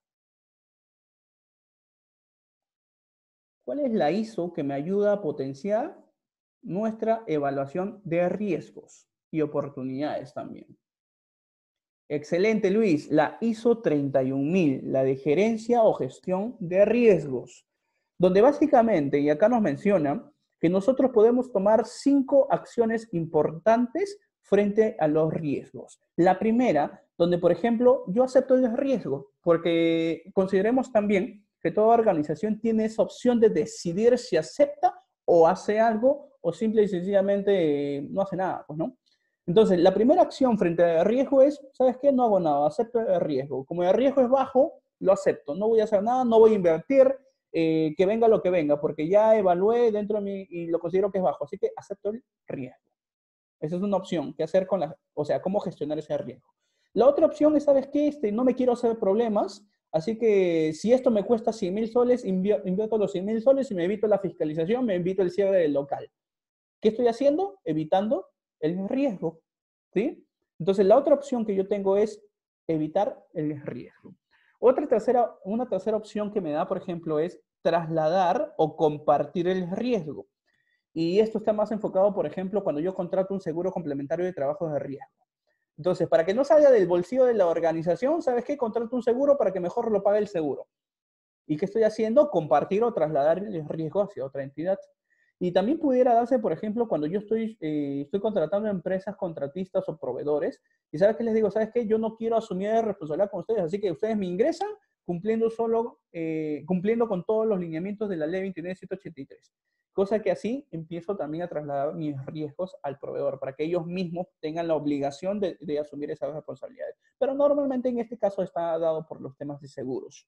¿Cuál es la I S O que me ayuda a potenciar nuestra evaluación de riesgos y oportunidades también. Excelente, Luis. La I S O treinta y un mil, la de gerencia o gestión de riesgos, donde básicamente, y acá nos menciona, que nosotros podemos tomar cinco acciones importantes frente a los riesgos. La primera, donde por ejemplo, yo acepto el riesgo, porque consideremos también que toda organización tiene esa opción de decidir si acepta o hace algo, o simple y sencillamente eh, no hace nada, pues, ¿no? Entonces, la primera acción frente al riesgo es, ¿sabes qué? No hago nada, acepto el riesgo. Como el riesgo es bajo, lo acepto. No voy a hacer nada, no voy a invertir, eh, que venga lo que venga, porque ya evalué dentro de mí y lo considero que es bajo. Así que acepto el riesgo. Esa es una opción. ¿Qué hacer con la, o sea, cómo gestionar ese riesgo? La otra opción es, ¿sabes qué? Este, no me quiero hacer problemas, así que si esto me cuesta cien mil soles, invierto los cien mil soles y me evito la fiscalización, me evito el cierre del local. ¿Qué estoy haciendo? Evitando el riesgo, ¿sí? Entonces, la otra opción que yo tengo es evitar el riesgo. Otra tercera, una tercera opción que me da, por ejemplo, es trasladar o compartir el riesgo. Y esto está más enfocado, por ejemplo, cuando yo contrato un seguro complementario de trabajos de riesgo. Entonces, para que no salga del bolsillo de la organización, ¿sabes qué? Contrato un seguro para que mejor lo pague el seguro. ¿Y qué estoy haciendo? Compartir o trasladar el riesgo hacia otra entidad. Y también pudiera darse, por ejemplo, cuando yo estoy, eh, estoy contratando empresas, contratistas o proveedores, y ¿sabes qué les digo? ¿Sabes qué? Yo no quiero asumir la responsabilidad con ustedes, así que ustedes me ingresan cumpliendo solo, eh, cumpliendo con todos los lineamientos de la ley veintinueve mil ciento ochenta y tres. Cosa que así empiezo también a trasladar mis riesgos al proveedor, para que ellos mismos tengan la obligación de, de asumir esas responsabilidades. Pero normalmente en este caso está dado por los temas de seguros.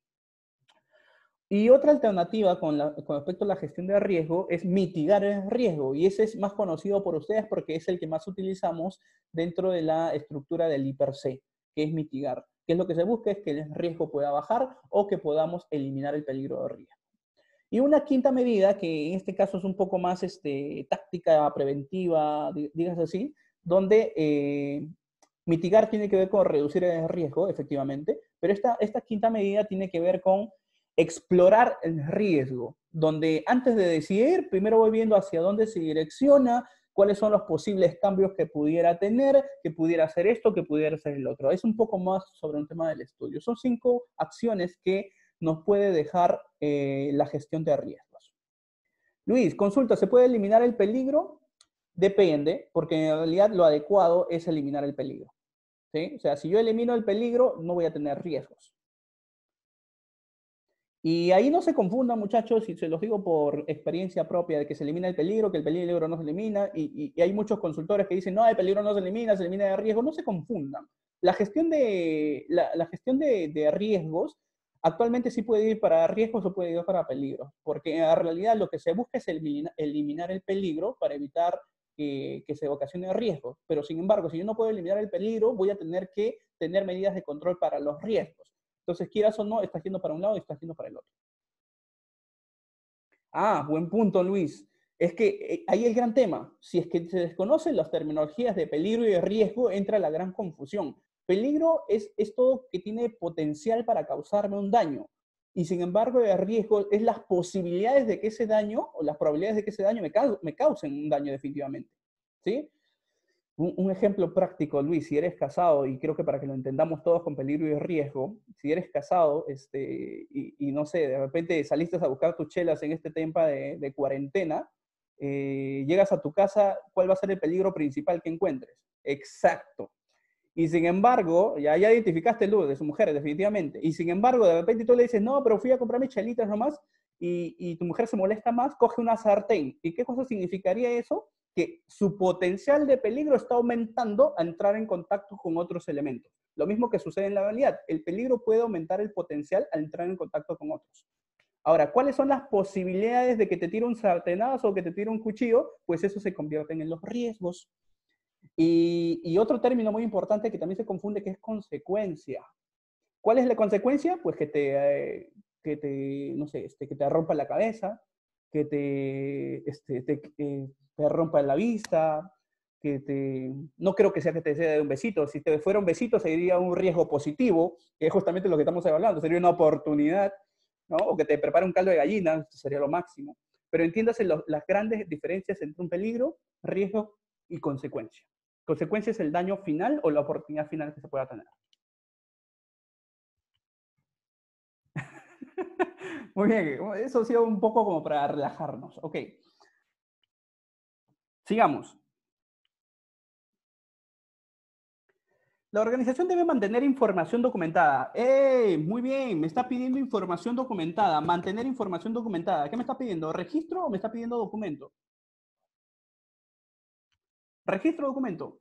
Y otra alternativa con, la, con respecto a la gestión de riesgo es mitigar el riesgo. Y ese es más conocido por ustedes porque es el que más utilizamos dentro de la estructura del I P R C, que es mitigar. Que es lo que se busca es que el riesgo pueda bajar o que podamos eliminar el peligro de riesgo. Y una quinta medida, que en este caso es un poco más este, táctica, preventiva, digas así, donde eh, mitigar tiene que ver con reducir el riesgo, efectivamente, pero esta, esta quinta medida tiene que ver con explorar el riesgo, donde antes de decidir, primero voy viendo hacia dónde se direcciona, cuáles son los posibles cambios que pudiera tener, que pudiera hacer esto, que pudiera hacer el otro. Es un poco más sobre un tema del estudio. Son cinco acciones que nos puede dejar eh, la gestión de riesgos. Luis, consulta, ¿se puede eliminar el peligro? Depende, porque en realidad lo adecuado es eliminar el peligro, ¿sí? O sea, si yo elimino el peligro, no voy a tener riesgos. Y ahí no se confundan, muchachos, y se los digo por experiencia propia, de que se elimina el peligro, que el peligro no se elimina, y, y, y hay muchos consultores que dicen, no, el peligro no se elimina, se elimina de riesgo. No se confundan. La gestión de, la, la gestión de, de riesgos actualmente sí puede ir para riesgos o puede ir para peligros, porque en realidad lo que se busca es elimina, eliminar el peligro para evitar que, que se ocasione riesgos. Pero sin embargo, si yo no puedo eliminar el peligro, voy a tener que tener medidas de control para los riesgos. Entonces, quieras o no, estás yendo para un lado y estás yendo para el otro. Ah, buen punto, Luis. Es que eh, ahí el gran tema. Si es que se desconocen las terminologías de peligro y de riesgo, entra la gran confusión. Peligro es, es todo que tiene potencial para causarme un daño. Y sin embargo, el riesgo es las posibilidades de que ese daño, o las probabilidades de que ese daño me, ca me causen un daño definitivamente. ¿Sí? Un, un ejemplo práctico, Luis, si eres casado, y creo que para que lo entendamos todos con peligro y riesgo, si eres casado este, y, y no sé, de repente saliste a buscar tus chelas en este tiempo de, de cuarentena, eh, llegas a tu casa, ¿cuál va a ser el peligro principal que encuentres? Exacto. Y sin embargo, ya, ya identificaste el luz de su mujer, definitivamente. Y sin embargo, de repente tú le dices, no, pero fui a comprar mis chelitas nomás, y, y tu mujer se molesta más, coge una sartén. ¿Y qué cosa significaría eso? Que su potencial de peligro está aumentando a entrar en contacto con otros elementos. Lo mismo que sucede en la realidad. El peligro puede aumentar el potencial al entrar en contacto con otros. Ahora, ¿cuáles son las posibilidades de que te tire un sartenazo o que te tire un cuchillo? Pues eso se convierte en los riesgos. Y, y otro término muy importante que también se confunde, que es consecuencia. ¿Cuál es la consecuencia? Pues que te, eh, que te no sé, este, que te rompa la cabeza, que te, este, te, eh, te rompa la vista, que te... No creo que sea que te sea de un besito. Si te fuera un besito sería un riesgo positivo, que es justamente lo que estamos hablando, sería una oportunidad, ¿no? O que te prepare un caldo de gallina, sería lo máximo. pero entiéndase lo, las grandes diferencias entre un peligro, riesgo y consecuencia. Consecuencia es el daño final o la oportunidad final que se pueda tener. Muy bien, eso ha sido un poco como para relajarnos. Ok. Sigamos. La organización debe mantener información documentada. ¡Eh! Muy bien, me está pidiendo información documentada. Mantener información documentada. ¿Qué me está pidiendo? ¿Registro o me está pidiendo documento? ¿Registro o documento?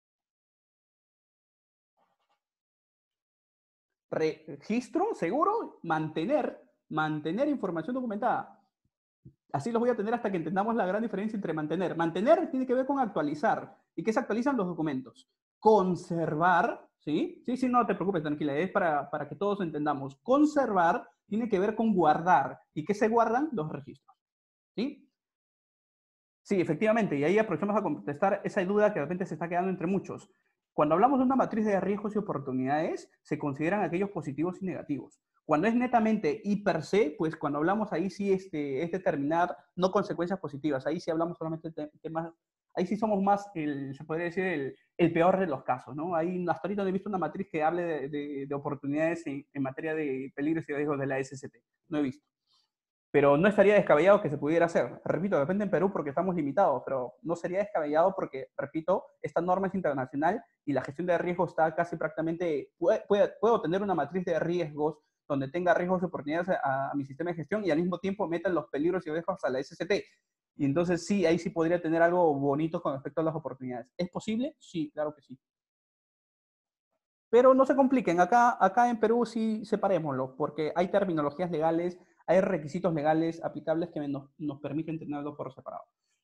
¿Registro? ¿Seguro? Mantener. Mantener información documentada. Así los voy a tener hasta que entendamos la gran diferencia entre mantener. Mantener tiene que ver con actualizar. ¿Y qué se actualizan los documentos? Conservar, ¿sí? Sí, sí, no te preocupes, tranquila, es para, para que todos entendamos. Conservar tiene que ver con guardar. ¿Y qué se guardan? Los registros, ¿sí? Sí, efectivamente, y ahí aprovechamos a contestar esa duda que de repente se está quedando entre muchos. Cuando hablamos de una matriz de riesgos y oportunidades, se consideran aquellos positivos y negativos. Cuando es netamente y per se, pues cuando hablamos ahí sí este, es determinar no consecuencias positivas. Ahí sí hablamos solamente de temas, ahí sí somos más, el, se podría decir, el, el peor de los casos, ¿no? Ahí hasta ahorita no he visto una matriz que hable de, de, de oportunidades en, en materia de peligros y riesgos de la S S T. No he visto. Pero no estaría descabellado que se pudiera hacer. Repito, depende en Perú porque estamos limitados, pero no sería descabellado porque, repito, esta norma es internacional y la gestión de riesgos está casi prácticamente, puede, puede, puedo tener una matriz de riesgos donde tenga riesgos y oportunidades a, a mi sistema de gestión y al mismo tiempo metan los peligros y riesgos a la S S T. Y entonces sí, ahí sí podría tener algo bonito con respecto a las oportunidades. ¿Es posible? Sí, claro que sí. Pero no se compliquen, acá, acá en Perú sí separémoslo, porque hay terminologías legales, hay requisitos legales aplicables que nos, nos permiten tenerlo por separado.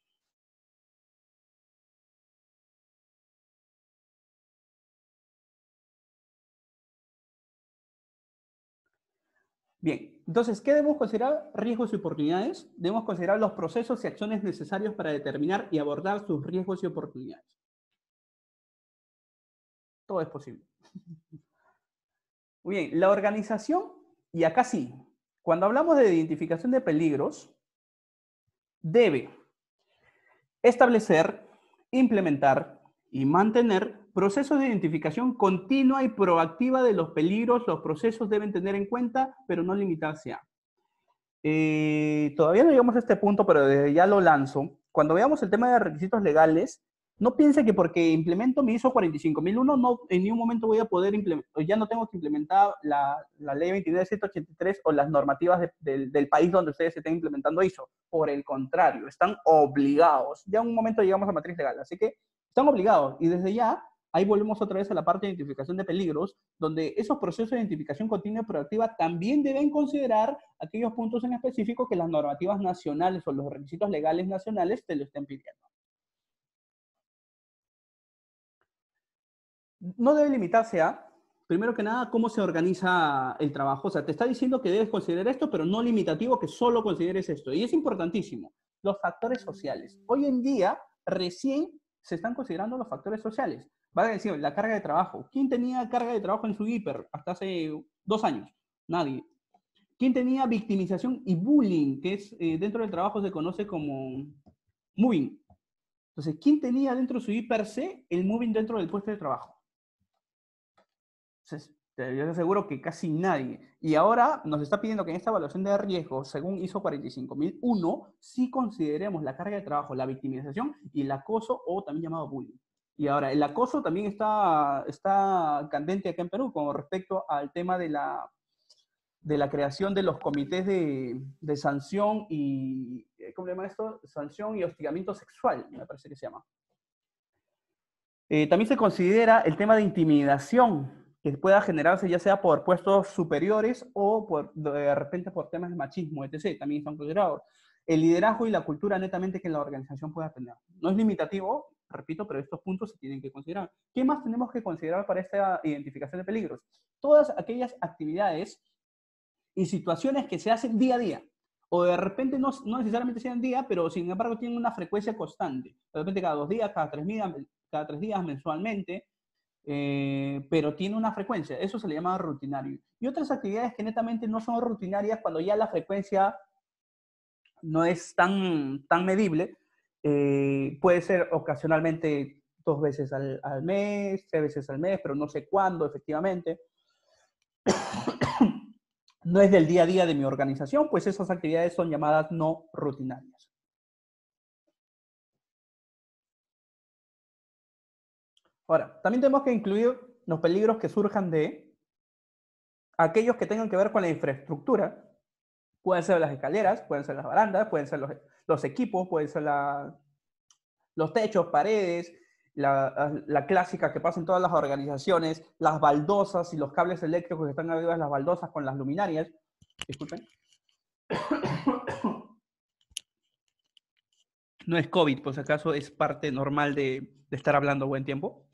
Bien, entonces, ¿qué debemos considerar? Riesgos y oportunidades. Debemos considerar los procesos y acciones necesarios para determinar y abordar sus riesgos y oportunidades. Todo es posible. Muy bien, la organización, y acá sí, cuando hablamos de identificación de peligros, debe establecer, implementar y mantener procesos de identificación continua y proactiva de los peligros. Los procesos deben tener en cuenta, pero no limitarse a. Eh, todavía no llegamos a este punto, pero desde ya lo lanzo. Cuando veamos el tema de requisitos legales, no piense que porque implemento mi ISO cuarenta y cinco mil uno, no, en ningún momento voy a poder implementar, ya no tengo que implementar la, la ley veintinueve mil ciento ochenta y tres o las normativas de, de, del país donde ustedes estén implementando ISO. Por el contrario, están obligados. Ya en un momento llegamos a matriz legal, así que están obligados. Y desde ya, ahí volvemos otra vez a la parte de identificación de peligros, donde esos procesos de identificación continua y proactiva también deben considerar aquellos puntos en específico que las normativas nacionales o los requisitos legales nacionales te lo estén pidiendo. No debe limitarse a, primero que nada, cómo se organiza el trabajo. O sea, te está diciendo que debes considerar esto, pero no limitativo que solo consideres esto. Y es importantísimo. Los factores sociales. Hoy en día, recién se están considerando los factores sociales. Va a decir, la carga de trabajo. ¿Quién tenía carga de trabajo en su hiper hasta hace dos años? Nadie. ¿Quién tenía victimización y bullying, que es eh, dentro del trabajo se conoce como moving? Entonces, ¿quién tenía dentro de su I per se el moving dentro del puesto de trabajo? Entonces, yo te aseguro que casi nadie. Y ahora nos está pidiendo que en esta evaluación de riesgo, según ISO cuarenta y cinco mil uno, sí consideremos la carga de trabajo, la victimización y el acoso, o también llamado bullying. Y ahora, el acoso también está, está candente acá en Perú con respecto al tema de la, de la creación de los comités de, de sanción y, ¿cómo se llama esto? Sanción y hostigamiento sexual, me parece que se llama. Eh, también se considera el tema de intimidación que pueda generarse ya sea por puestos superiores o por, de repente por temas de machismo, etcétera. También están considerados. El liderazgo y la cultura netamente que la organización pueda tener. No es limitativo, repito, pero estos puntos se tienen que considerar. ¿Qué más tenemos que considerar para esta identificación de peligros? Todas aquellas actividades y situaciones que se hacen día a día. O de repente no, no necesariamente sean día, pero sin embargo tienen una frecuencia constante. De repente cada dos días, cada tres días, cada tres días mensualmente, eh, pero tiene una frecuencia. Eso se le llama rutinario. Y otras actividades que netamente no son rutinarias cuando ya la frecuencia no es tan, tan medible, eh, puede ser ocasionalmente dos veces al, al mes, tres veces al mes, pero no sé cuándo efectivamente. No es del día a día de mi organización, pues esas actividades son llamadas no rutinarias. Ahora, también tenemos que incluir los peligros que surjan de aquellos que tengan que ver con la infraestructura. Pueden ser las escaleras, pueden ser las barandas, pueden ser los, los equipos, pueden ser la, los techos, paredes, la, la clásica que pasa en todas las organizaciones, las baldosas y los cables eléctricos que están arriba de las baldosas con las luminarias. Disculpen. No es COVID, por si acaso, es parte normal de, de estar hablando buen tiempo.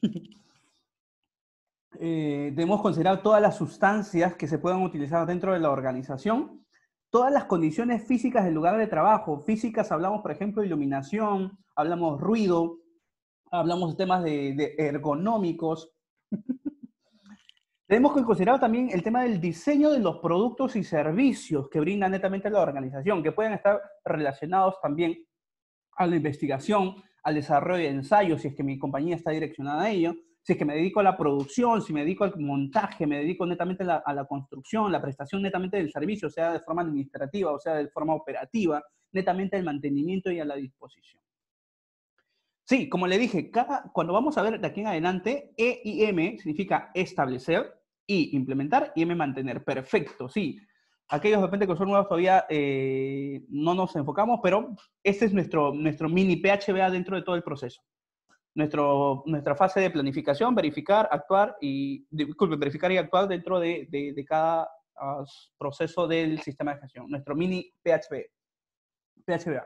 eh, debemos considerar todas las sustancias que se puedan utilizar dentro de la organización, todas las condiciones físicas del lugar de trabajo. Físicas, hablamos, por ejemplo, de iluminación, hablamos de ruido, hablamos de temas de, de ergonómicos. Tenemos que considerar también el tema del diseño de los productos y servicios que brinda netamente la organización, que pueden estar relacionados también a la investigación, al desarrollo de ensayos, si es que mi compañía está direccionada a ello, si es que me dedico a la producción, si me dedico al montaje, me dedico netamente a la, a la construcción, la prestación netamente del servicio, sea de forma administrativa o sea de forma operativa, netamente el mantenimiento y a la disposición. Sí, como le dije, cada, cuando vamos a ver de aquí en adelante, E y M significa establecer, I implementar y M mantener. Perfecto, sí. Aquellos de repente que son nuevos todavía eh, no nos enfocamos, pero este es nuestro, nuestro mini P H B A dentro de todo el proceso. Nuestro, nuestra fase de planificación, verificar, actuar y, disculpe, verificar y actuar dentro de, de, de cada uh, proceso del sistema de gestión. Nuestro mini P H B A. P H B A.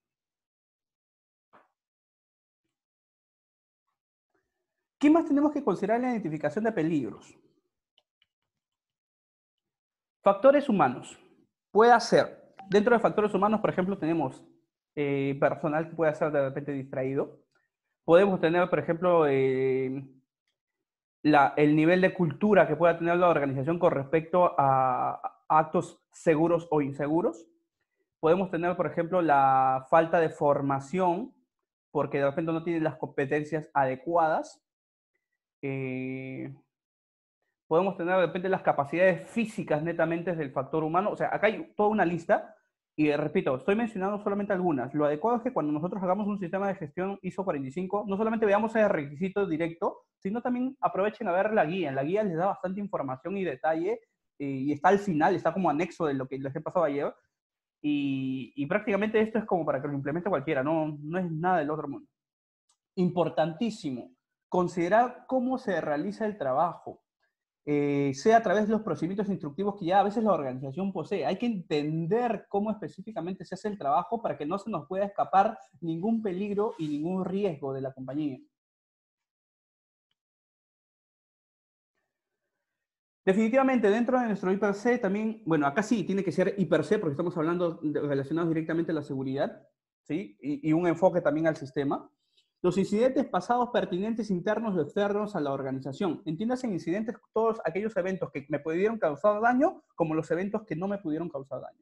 ¿Qué más tenemos que considerar en la identificación de peligros? Factores humanos. Puede ser, dentro de factores humanos, por ejemplo, tenemos eh, personal que puede ser de repente distraído. Podemos tener, por ejemplo, eh, la, el nivel de cultura que pueda tener la organización con respecto a, a actos seguros o inseguros. Podemos tener, por ejemplo, la falta de formación, porque de repente no tienen las competencias adecuadas. Eh, podemos tener de repente las capacidades físicas netamente del factor humano. O sea, acá hay toda una lista y repito, estoy mencionando solamente algunas. Lo adecuado es que cuando nosotros hagamos un sistema de gestión I S O cuarenta y cinco, no solamente veamos el requisito directo, sino también aprovechen a ver la guía. En la guía les da bastante información y detalle y está al final, está como anexo de lo que les he pasado ayer. Y, y prácticamente esto es como para que lo implemente cualquiera, no, no es nada del otro mundo. Importantísimo, considerar cómo se realiza el trabajo. Eh, sea a través de los procedimientos instructivos que ya a veces la organización posee. Hay que entender cómo específicamente se hace el trabajo para que no se nos pueda escapar ningún peligro y ningún riesgo de la compañía. Definitivamente, dentro de nuestro I P C también, bueno, acá sí tiene que ser I P C porque estamos hablando de, relacionados directamente a la seguridad, ¿sí? Y, y un enfoque también al sistema. Los incidentes pasados pertinentes internos o externos a la organización. Entiéndase en incidentes todos aquellos eventos que me pudieron causar daño, como los eventos que no me pudieron causar daño.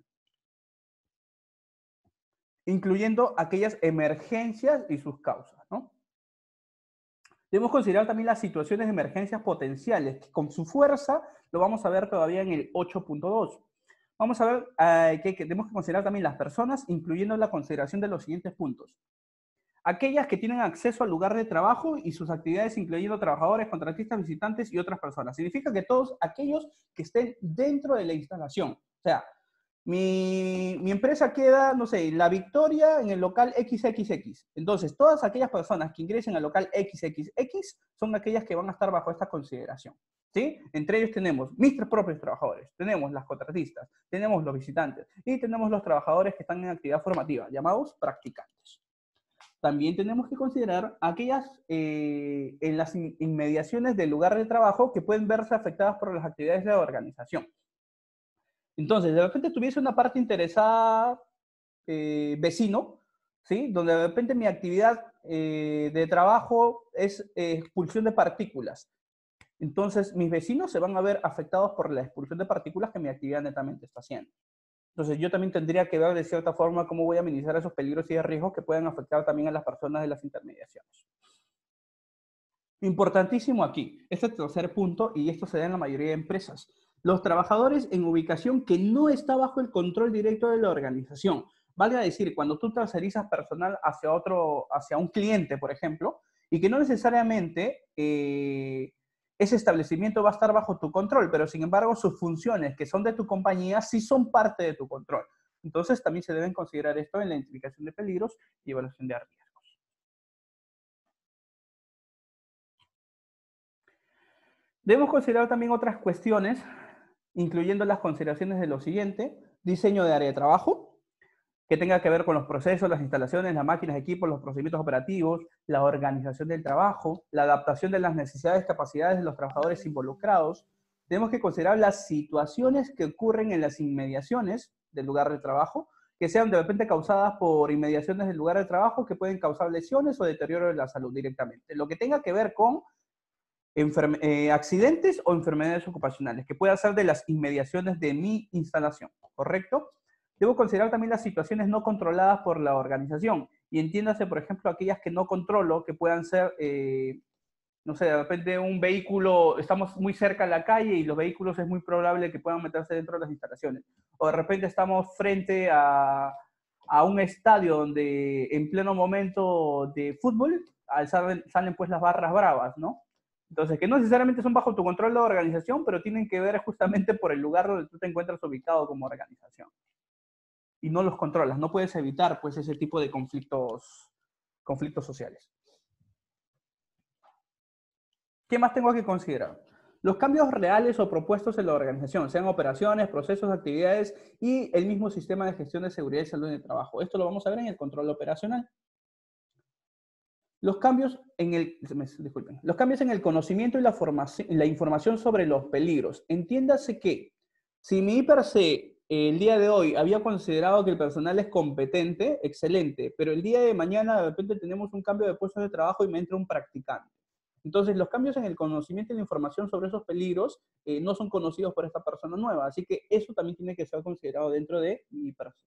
Incluyendo aquellas emergencias y sus causas, ¿no? Debemos considerar también las situaciones de emergencias potenciales, que con su fuerza lo vamos a ver todavía en el ocho punto dos. Vamos a ver eh, que, que tenemos que considerar también las personas, incluyendo la consideración de los siguientes puntos. Aquellas que tienen acceso al lugar de trabajo y sus actividades, incluyendo trabajadores, contratistas, visitantes y otras personas. Significa que todos aquellos que estén dentro de la instalación. O sea, mi, mi empresa queda, no sé, La Victoria en el local equis equis equis. Entonces, todas aquellas personas que ingresen al local equis equis equis son aquellas que van a estar bajo esta consideración. ¿Sí? Entre ellos tenemos mis propios trabajadores, tenemos las contratistas, tenemos los visitantes y tenemos los trabajadores que están en actividad formativa, llamados practicantes. También tenemos que considerar aquellas eh, en las in inmediaciones del lugar de trabajo que pueden verse afectadas por las actividades de la organización. Entonces, de repente tuviese una parte interesada eh, vecino, ¿sí? Donde de repente mi actividad eh, de trabajo es eh, expulsión de partículas. Entonces, mis vecinos se van a ver afectados por la expulsión de partículas que mi actividad netamente está haciendo. Entonces yo también tendría que ver de cierta forma cómo voy a minimizar esos peligros y riesgos que puedan afectar también a las personas de las intermediaciones. Importantísimo aquí, este tercer punto, y esto se da en la mayoría de empresas. Los trabajadores en ubicación que no está bajo el control directo de la organización. Vale a decir, cuando tú tercerizas personal hacia otro, hacia un cliente, por ejemplo, y que no necesariamente eh, ese establecimiento va a estar bajo tu control, pero sin embargo sus funciones que son de tu compañía sí son parte de tu control. Entonces también se deben considerar esto en la identificación de peligros y evaluación de riesgos. Debemos considerar también otras cuestiones, incluyendo las consideraciones de lo siguiente: diseño de área de trabajo, que tenga que ver con los procesos, las instalaciones, las máquinas, equipos, los procedimientos operativos, la organización del trabajo, la adaptación de las necesidades y capacidades de los trabajadores involucrados. Tenemos que considerar las situaciones que ocurren en las inmediaciones del lugar de trabajo, que sean de repente causadas por inmediaciones del lugar de trabajo, que pueden causar lesiones o deterioro de la salud directamente. Lo que tenga que ver con eh, accidentes o enfermedades ocupacionales, que pueda ser de las inmediaciones de mi instalación, ¿correcto? Debo considerar también las situaciones no controladas por la organización, y entiéndase, por ejemplo, aquellas que no controlo, que puedan ser, eh, no sé, de repente un vehículo, estamos muy cerca de la calle y los vehículos es muy probable que puedan meterse dentro de las instalaciones, o de repente estamos frente a, a un estadio donde en pleno momento de fútbol salen, salen pues las barras bravas, ¿no? Entonces, que no necesariamente son bajo tu control de organización, pero tienen que ver justamente por el lugar donde tú te encuentras ubicado como organización. Y no los controlas, no puedes evitar pues ese tipo de conflictos, conflictos sociales. ¿Qué más tengo que considerar? Los cambios reales o propuestos en la organización, sean operaciones, procesos, actividades y el mismo sistema de gestión de seguridad y salud en el trabajo. Esto lo vamos a ver en el control operacional. Los cambios en el, disculpen, los cambios en el conocimiento y la, formación, la información sobre los peligros. Entiéndase que si mi I P R C el día de hoy había considerado que el personal es competente, excelente, pero el día de mañana de repente tenemos un cambio de puesto de trabajo y me entra un practicante. Entonces, los cambios en el conocimiento y la información sobre esos peligros eh, no son conocidos por esta persona nueva, así que eso también tiene que ser considerado dentro de mi I P R C.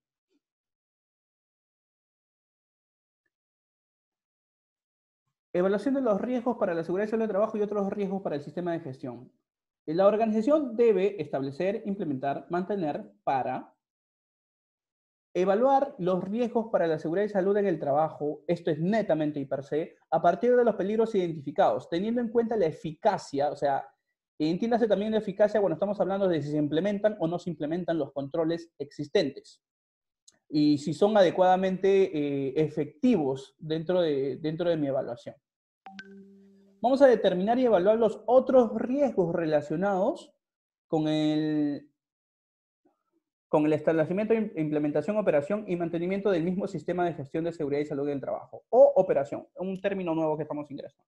Evaluación de los riesgos para la seguridad y salud del trabajo y otros riesgos para el sistema de gestión. La organización debe establecer, implementar, mantener para evaluar los riesgos para la seguridad y salud en el trabajo, esto es netamente I P R C, a partir de los peligros identificados, teniendo en cuenta la eficacia, o sea, entiéndase también la eficacia cuando estamos hablando de si se implementan o no se implementan los controles existentes y si son adecuadamente eh, efectivos dentro de, dentro de mi evaluación. Vamos a determinar y evaluar los otros riesgos relacionados con el, con el establecimiento, implementación, operación y mantenimiento del mismo sistema de gestión de seguridad y salud del trabajo, o operación, un término nuevo que estamos ingresando.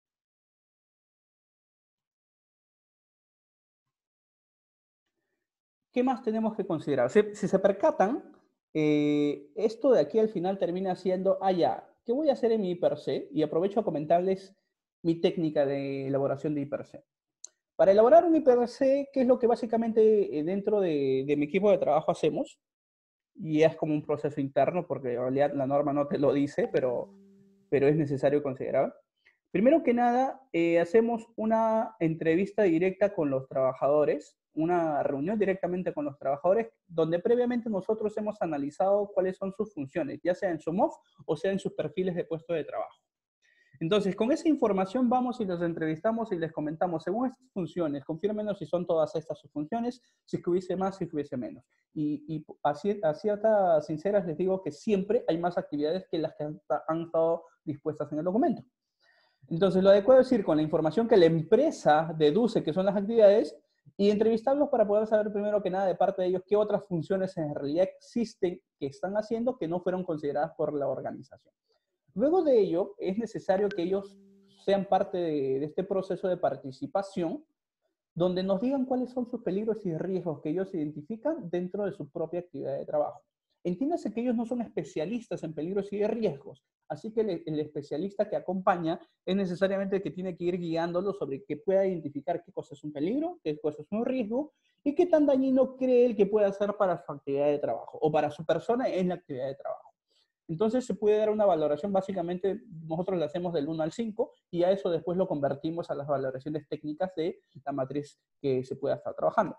¿Qué más tenemos que considerar? Si, si se percatan, eh, esto de aquí al final termina siendo, ah, ya, ¿qué voy a hacer en mi I P R C? Y aprovecho a comentarles mi técnica de elaboración de I P R C. Para elaborar un I P R C, ¿qué es lo que básicamente eh, dentro de, de mi equipo de trabajo hacemos? Y es como un proceso interno, porque en realidad la norma no te lo dice, pero, pero es necesario considerar. Primero que nada, eh, hacemos una entrevista directa con los trabajadores, una reunión directamente con los trabajadores, donde previamente nosotros hemos analizado cuáles son sus funciones, ya sea en su M O F o sea en sus perfiles de puesto de trabajo. Entonces, con esa información vamos y los entrevistamos y les comentamos, según estas funciones, confírmenos si son todas estas sus funciones, si es que hubiese más, si es que hubiese menos. Y, y así, a ciertas sinceras les digo que siempre hay más actividades que las que han, han estado dispuestas en el documento. Entonces, lo adecuado es ir con la información que la empresa deduce que son las actividades y entrevistarlos para poder saber primero que nada de parte de ellos qué otras funciones en realidad existen que están haciendo que no fueron consideradas por la organización. Luego de ello, es necesario que ellos sean parte de, de este proceso de participación, donde nos digan cuáles son sus peligros y riesgos que ellos identifican dentro de su propia actividad de trabajo. Entiéndase que ellos no son especialistas en peligros y de riesgos, así que el, el especialista que acompaña es necesariamente el que tiene que ir guiándolo sobre que pueda identificar qué cosa es un peligro, qué cosa es un riesgo y qué tan dañino cree él que puede hacer para su actividad de trabajo o para su persona en la actividad de trabajo. Entonces se puede dar una valoración, básicamente nosotros la hacemos del uno al cinco y a eso después lo convertimos a las valoraciones técnicas de la matriz que se pueda estar trabajando.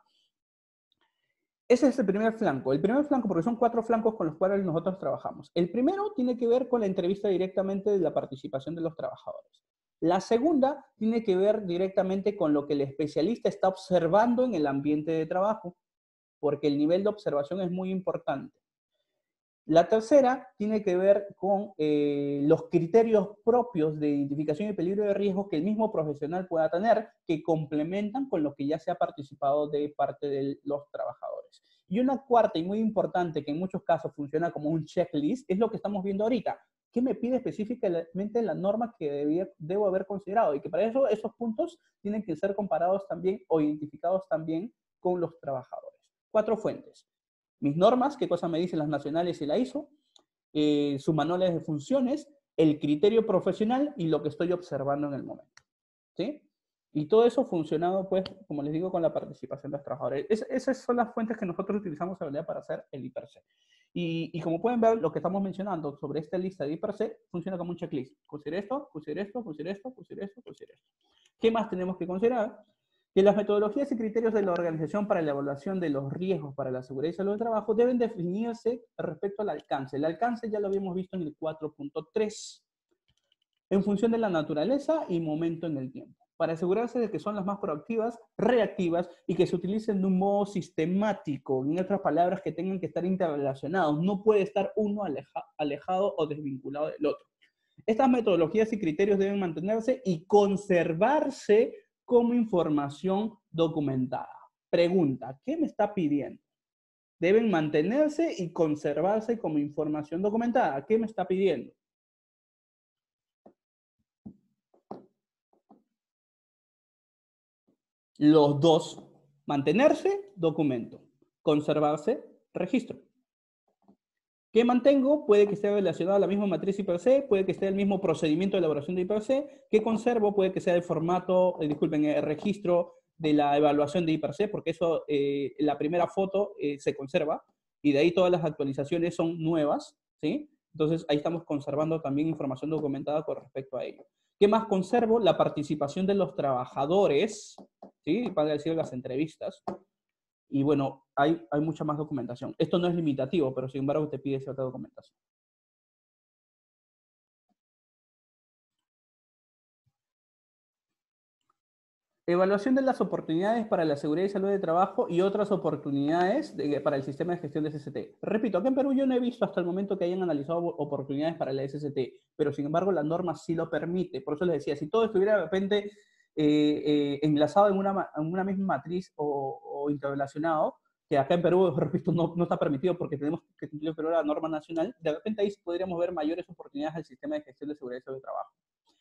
Ese es el primer flanco. El primer flanco, porque son cuatro flancos con los cuales nosotros trabajamos. El primero tiene que ver con la entrevista directamente de la participación de los trabajadores. La segunda tiene que ver directamente con lo que el especialista está observando en el ambiente de trabajo, porque el nivel de observación es muy importante. La tercera tiene que ver con eh, los criterios propios de identificación y peligro de riesgo que el mismo profesional pueda tener, que complementan con lo que ya se ha participado de parte de los trabajadores. Y una cuarta y muy importante, que en muchos casos funciona como un checklist, es lo que estamos viendo ahorita. ¿Qué me pide específicamente la norma que debía, debo haber considerado? Y que para eso esos puntos tienen que ser comparados también o identificados también con los trabajadores. Cuatro fuentes. Mis normas, qué cosas me dicen las nacionales y la I S O, eh, sus manuales de funciones, el criterio profesional y lo que estoy observando en el momento. ¿Sí? Y todo eso funcionado, pues, como les digo, con la participación de los trabajadores. Es, esas son las fuentes que nosotros utilizamos en realidad para hacer el I P R C. Y, y como pueden ver, lo que estamos mencionando sobre esta lista de I P R C funciona como un checklist. Considera esto, considera esto, considera esto, considera esto, considera esto. ¿Qué más tenemos que considerar? Que las metodologías y criterios de la organización para la evaluación de los riesgos para la seguridad y salud del trabajo deben definirse respecto al alcance. El alcance ya lo habíamos visto en el cuatro punto tres, en función de la naturaleza y momento en el tiempo, para asegurarse de que son las más proactivas, reactivas y que se utilicen de un modo sistemático, en otras palabras, que tengan que estar interrelacionados. No puede estar uno aleja, alejado o desvinculado del otro. Estas metodologías y criterios deben mantenerse y conservarse como información documentada. Pregunta, ¿qué me está pidiendo? Deben mantenerse y conservarse como información documentada. ¿Qué me está pidiendo? Los dos. Mantenerse, documento. Conservarse, registro. ¿Qué mantengo? Puede que esté relacionado a la misma matriz I P R C, puede que esté el mismo procedimiento de elaboración de I P R C. ¿Qué conservo? Puede que sea el formato, eh, disculpen, el registro de la evaluación de I P R C, porque eso, eh, la primera foto eh, se conserva y de ahí todas las actualizaciones son nuevas, ¿sí? Entonces ahí estamos conservando también información documentada con respecto a ello. ¿Qué más conservo? La participación de los trabajadores, ¿sí? Para decir las entrevistas. Y bueno, hay, hay mucha más documentación. Esto no es limitativo, pero sin embargo te pide cierta documentación. Evaluación de las oportunidades para la seguridad y salud de trabajo y otras oportunidades de, para el sistema de gestión de S S T. Repito, acá en Perú yo no he visto hasta el momento que hayan analizado oportunidades para la S S T, pero sin embargo la norma sí lo permite. Por eso les decía, si todo estuviera de repente eh, eh, enlazado en una, en una misma matriz o, o interrelacionado, que acá en Perú, repito, no, no está permitido porque tenemos que cumplir la norma nacional, de repente ahí podríamos ver mayores oportunidades al sistema de gestión de seguridad y salud de trabajo.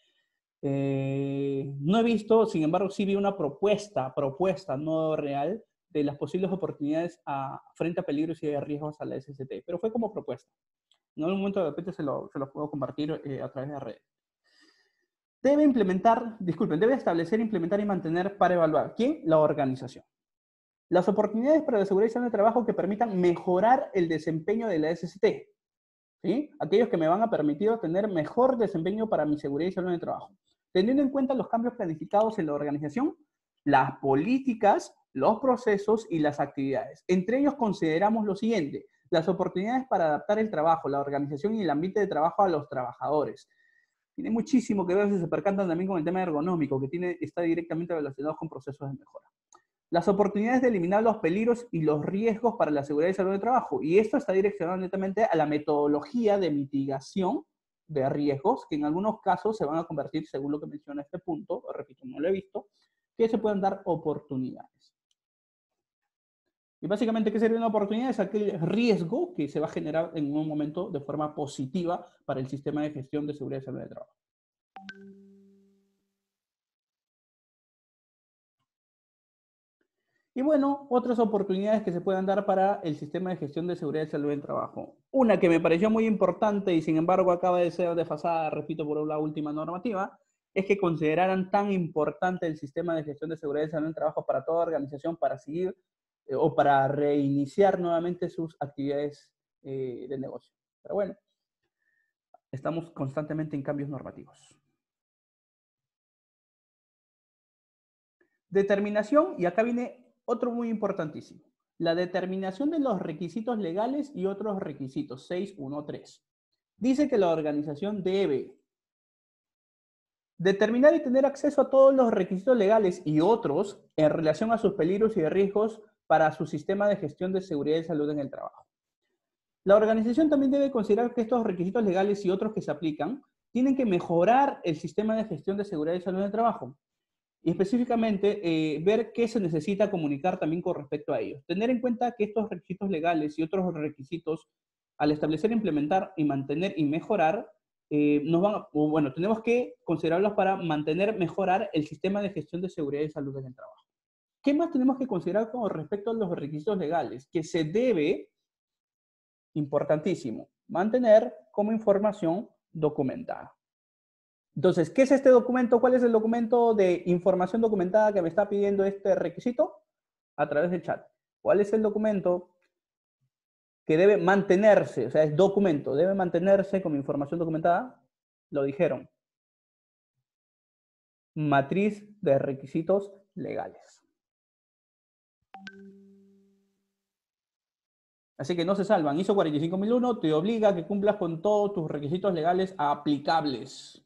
Eh, no he visto, sin embargo, sí vi una propuesta, propuesta no real, de las posibles oportunidades a, frente a peligros y riesgos a la S S T, pero fue como propuesta. En algún momento de repente se lo, se lo puedo compartir eh, a través de la red. Debe implementar, disculpen, debe establecer, implementar y mantener para evaluar. ¿Quién? La organización. Las oportunidades para la seguridad y salud de trabajo que permitan mejorar el desempeño de la S S T. ¿Sí? Aquellos que me van a permitir tener mejor desempeño para mi seguridad y salud de trabajo. Teniendo en cuenta los cambios planificados en la organización, las políticas, los procesos y las actividades. Entre ellos consideramos lo siguiente: las oportunidades para adaptar el trabajo, la organización y el ambiente de trabajo a los trabajadores. Tiene muchísimo que ver, si se percatan también con el tema ergonómico, que tiene, está directamente relacionado con procesos de mejora. Las oportunidades de eliminar los peligros y los riesgos para la seguridad y salud del trabajo. Y esto está direccionado netamente a la metodología de mitigación de riesgos, que en algunos casos se van a convertir, según lo que menciona este punto, repito, no lo he visto, que se pueden dar oportunidades. Y básicamente, ¿qué sería una oportunidad? Es aquel riesgo que se va a generar en un momento de forma positiva para el sistema de gestión de seguridad y salud del trabajo. Y bueno, otras oportunidades que se puedan dar para el sistema de gestión de seguridad y salud en el trabajo. Una que me pareció muy importante y sin embargo acaba de ser desfasada, repito, por la última normativa, es que consideraran tan importante el sistema de gestión de seguridad y salud en el trabajo para toda organización para seguir eh, o para reiniciar nuevamente sus actividades eh, de negocio. Pero bueno, estamos constantemente en cambios normativos. Determinación, y acá viene otro muy importantísimo. La determinación de los requisitos legales y otros requisitos, seis punto uno punto tres. Dice que la organización debe determinar y tener acceso a todos los requisitos legales y otros en relación a sus peligros y riesgos para su sistema de gestión de seguridad y salud en el trabajo. La organización también debe considerar que estos requisitos legales y otros que se aplican tienen que mejorar el sistema de gestión de seguridad y salud en el trabajo. Y específicamente, eh, ver qué se necesita comunicar también con respecto a ellos. Tener en cuenta que estos requisitos legales y otros requisitos, al establecer, implementar y mantener y mejorar, eh, nos van a, o bueno, tenemos que considerarlos para mantener, mejorar el sistema de gestión de seguridad y salud en el trabajo. ¿Qué más tenemos que considerar con respecto a los requisitos legales? Que se debe, importantísimo, mantener como información documentada. Entonces, ¿qué es este documento? ¿Cuál es el documento de información documentada que me está pidiendo este requisito? A través del chat. ¿Cuál es el documento que debe mantenerse? O sea, es documento, debe mantenerse como información documentada. Lo dijeron. Matriz de requisitos legales. Así que no se salvan. ISO cuarenta y cinco mil uno te obliga a que cumplas con todos tus requisitos legales aplicables.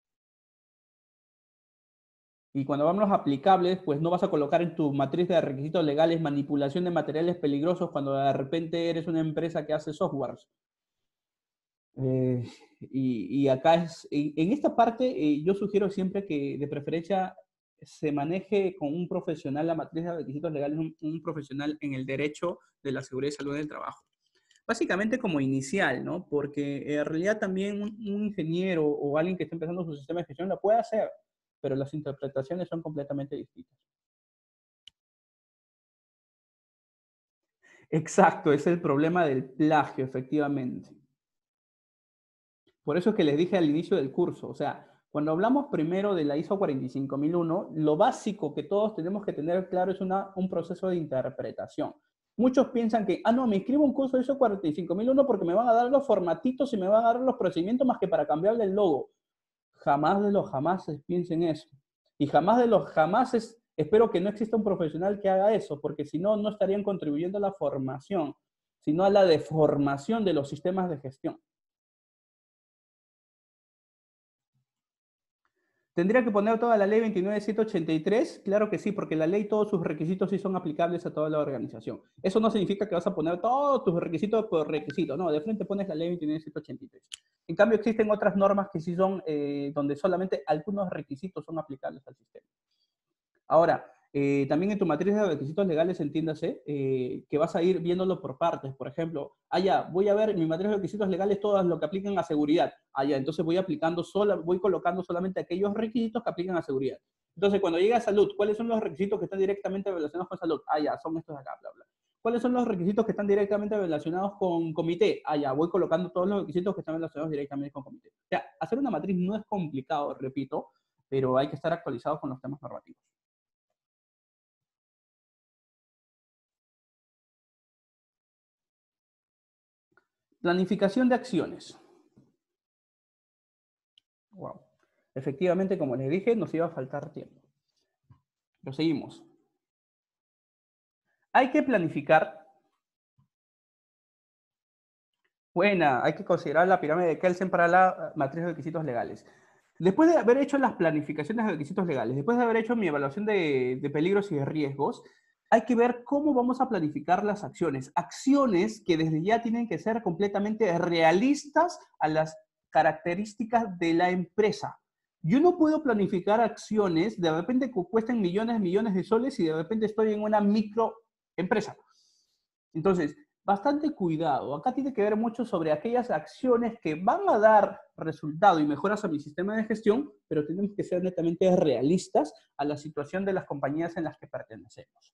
Y cuando vamos a los aplicables, pues no vas a colocar en tu matriz de requisitos legales manipulación de materiales peligrosos cuando de repente eres una empresa que hace softwares. Eh, y, y acá es, en esta parte eh, yo sugiero siempre que de preferencia se maneje con un profesional la matriz de requisitos legales, un, un profesional en el derecho de la seguridad y salud del trabajo. Básicamente como inicial, ¿no? Porque en realidad también un, un ingeniero o alguien que esté empezando su sistema de gestión lo puede hacer, pero las interpretaciones son completamente distintas. Exacto, es el problema del plagio, efectivamente. Por eso es que les dije al inicio del curso, o sea, cuando hablamos primero de la ISO cuarenta y cinco mil uno, lo básico que todos tenemos que tener claro es una, un proceso de interpretación. Muchos piensan que, ah, no, me inscribo a un curso de ISO cuarenta y cinco mil uno porque me van a dar los formatitos y me van a dar los procedimientos más que para cambiarle el logo. Jamás de los jamases piensen eso. Y jamás de los jamases, espero que no exista un profesional que haga eso, porque si no, no estarían contribuyendo a la formación, sino a la deformación de los sistemas de gestión. ¿Tendría que poner toda la ley veintinueve mil ciento ochenta y tres? Claro que sí, porque la ley, todos sus requisitos sí son aplicables a toda la organización. Eso no significa que vas a poner todos tus requisitos por requisito. No, de frente pones la ley veintinueve mil ciento ochenta y tres. En cambio, existen otras normas que sí son, eh, donde solamente algunos requisitos son aplicables al sistema. Ahora, eh, también en tu matriz de requisitos legales, entiéndase, eh, que vas a ir viéndolo por partes. Por ejemplo, allá, ah, voy a ver en mi matriz de requisitos legales todas lo que aplican a seguridad. Allá, ah, entonces voy aplicando sola, voy colocando solamente aquellos requisitos que aplican a seguridad. Entonces, cuando llega a salud, ¿cuáles son los requisitos que están directamente relacionados con salud? Ah, ya, son estos de acá, bla, bla. ¿Cuáles son los requisitos que están directamente relacionados con comité? Ah, ya, voy colocando todos los requisitos que están relacionados directamente con comité. O sea, hacer una matriz no es complicado, repito, pero hay que estar actualizados con los temas normativos. Planificación de acciones. Wow. Efectivamente, como les dije, nos iba a faltar tiempo. Lo seguimos. Hay que planificar. Buena, hay que considerar la pirámide de Kelsen para la matriz de requisitos legales. Después de haber hecho las planificaciones de requisitos legales, después de haber hecho mi evaluación de, de peligros y de riesgos, hay que ver cómo vamos a planificar las acciones. Acciones que desde ya tienen que ser completamente realistas a las características de la empresa. Yo no puedo planificar acciones de repente que cuesten millones, millones de soles y de repente estoy en una microempresa. Entonces, bastante cuidado. Acá tiene que ver mucho sobre aquellas acciones que van a dar resultado y mejoras a mi sistema de gestión, pero tenemos que ser netamente realistas a la situación de las compañías en las que pertenecemos.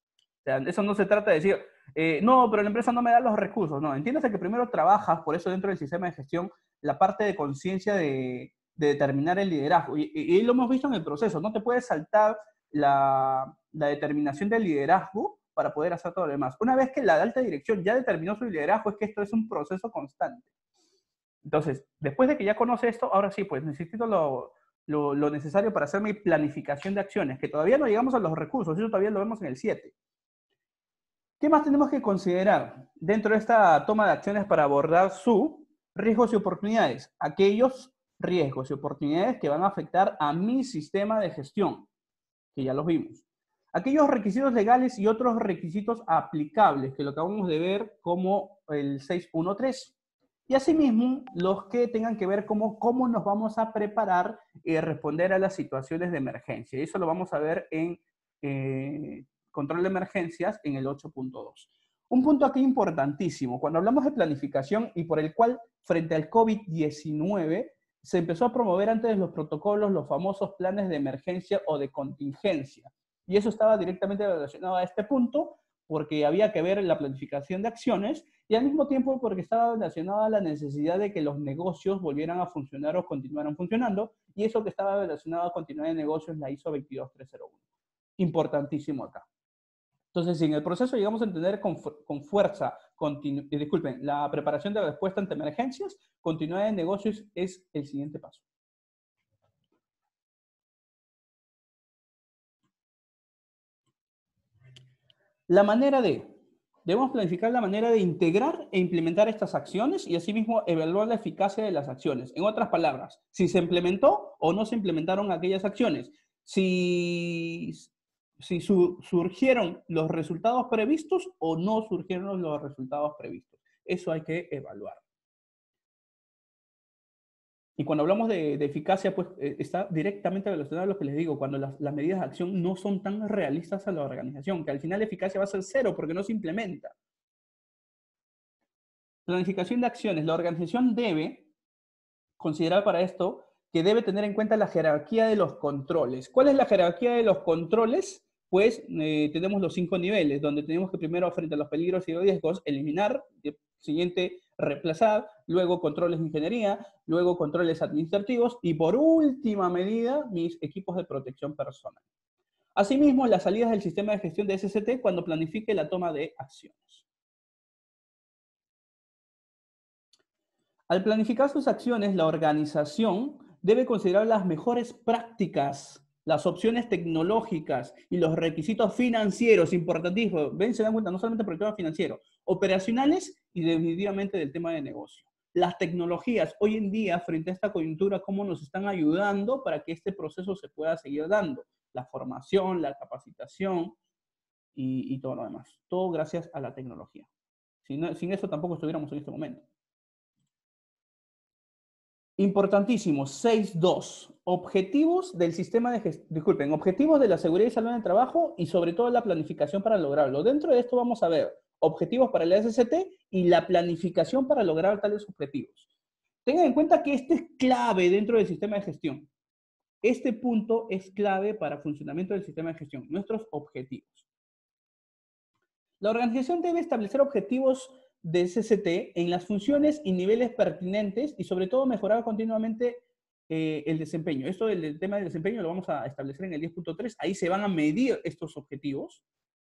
sea, eso no se trata de decir, eh, no, pero la empresa no me da los recursos. No, entiéndase que primero trabajas, por eso dentro del sistema de gestión, la parte de conciencia de, de determinar el liderazgo. Y, y, y lo hemos visto en el proceso, no te puedes saltar la, la determinación del liderazgo para poder hacer todo lo demás. Una vez que la alta dirección ya determinó su liderazgo, es que esto es un proceso constante. Entonces, después de que ya conoce esto, ahora sí, pues necesito lo, lo, lo necesario para hacer mi planificación de acciones, que todavía no llegamos a los recursos, eso todavía lo vemos en el siete. ¿Qué más tenemos que considerar dentro de esta toma de acciones para abordar su riesgos y oportunidades? Aquellos riesgos y oportunidades que van a afectar a mi sistema de gestión, que ya los vimos. Aquellos requisitos legales y otros requisitos aplicables, que lo acabamos de ver como el seis punto trece. Y asimismo, los que tengan que ver como cómo nos vamos a preparar y responder a las situaciones de emergencia. Y eso lo vamos a ver en eh, control de emergencias en el ocho punto dos. Un punto aquí importantísimo, cuando hablamos de planificación y por el cual frente al COVID diecinueve se empezó a promover antes de los protocolos los famosos planes de emergencia o de contingencia. Y eso estaba directamente relacionado a este punto porque había que ver la planificación de acciones y al mismo tiempo porque estaba relacionado a la necesidad de que los negocios volvieran a funcionar o continuaran funcionando, y eso que estaba relacionado a continuidad de negocios la I S O veintidós mil trescientos uno. Importantísimo acá. Entonces, si en el proceso llegamos a entender con, con fuerza, continu, eh, disculpen, la preparación de la respuesta ante emergencias, continuidad de negocios es el siguiente paso. La manera de, debemos planificar la manera de integrar e implementar estas acciones y asimismo evaluar la eficacia de las acciones. En otras palabras, si se implementó o no se implementaron aquellas acciones, si, si su, surgieron los resultados previstos o no surgieron los resultados previstos. Eso hay que evaluar. Y cuando hablamos de, de eficacia, pues eh, está directamente relacionado a lo que les digo, cuando las, las medidas de acción no son tan realistas a la organización, que al final la eficacia va a ser cero porque no se implementa. Planificación de acciones. La organización debe considerar para esto que debe tener en cuenta la jerarquía de los controles. ¿Cuál es la jerarquía de los controles? Pues eh, tenemos los cinco niveles, donde tenemos que primero, frente a los peligros y riesgos, eliminar, siguiente, reemplazar, luego controles de ingeniería, luego controles administrativos y por última medida, mis equipos de protección personal. Asimismo, las salidas del sistema de gestión de S S T cuando planifique la toma de acciones. Al planificar sus acciones, la organización debe considerar las mejores prácticas, las opciones tecnológicas y los requisitos financieros importantísimos. Ven, se dan cuenta, no solamente por el tema financiero, operacionales y definitivamente del tema de negocio. Las tecnologías hoy en día, frente a esta coyuntura, cómo nos están ayudando para que este proceso se pueda seguir dando. La formación, la capacitación y, y todo lo demás. Todo gracias a la tecnología. Sin, no, sin eso tampoco estuviéramos en este momento. Importantísimo, seis punto dos. Objetivos del sistema de gestión, disculpen, objetivos de la seguridad y salud en el trabajo y sobre todo la planificación para lograrlo. Dentro de esto vamos a ver objetivos para el S S T y la planificación para lograr tales objetivos. Tengan en cuenta que este es clave dentro del sistema de gestión. Este punto es clave para el funcionamiento del sistema de gestión, nuestros objetivos. La organización debe establecer objetivos de S S T en las funciones y niveles pertinentes y sobre todo mejorar continuamente eh, el desempeño. Esto del, del tema del desempeño lo vamos a establecer en el diez punto tres. Ahí se van a medir estos objetivos.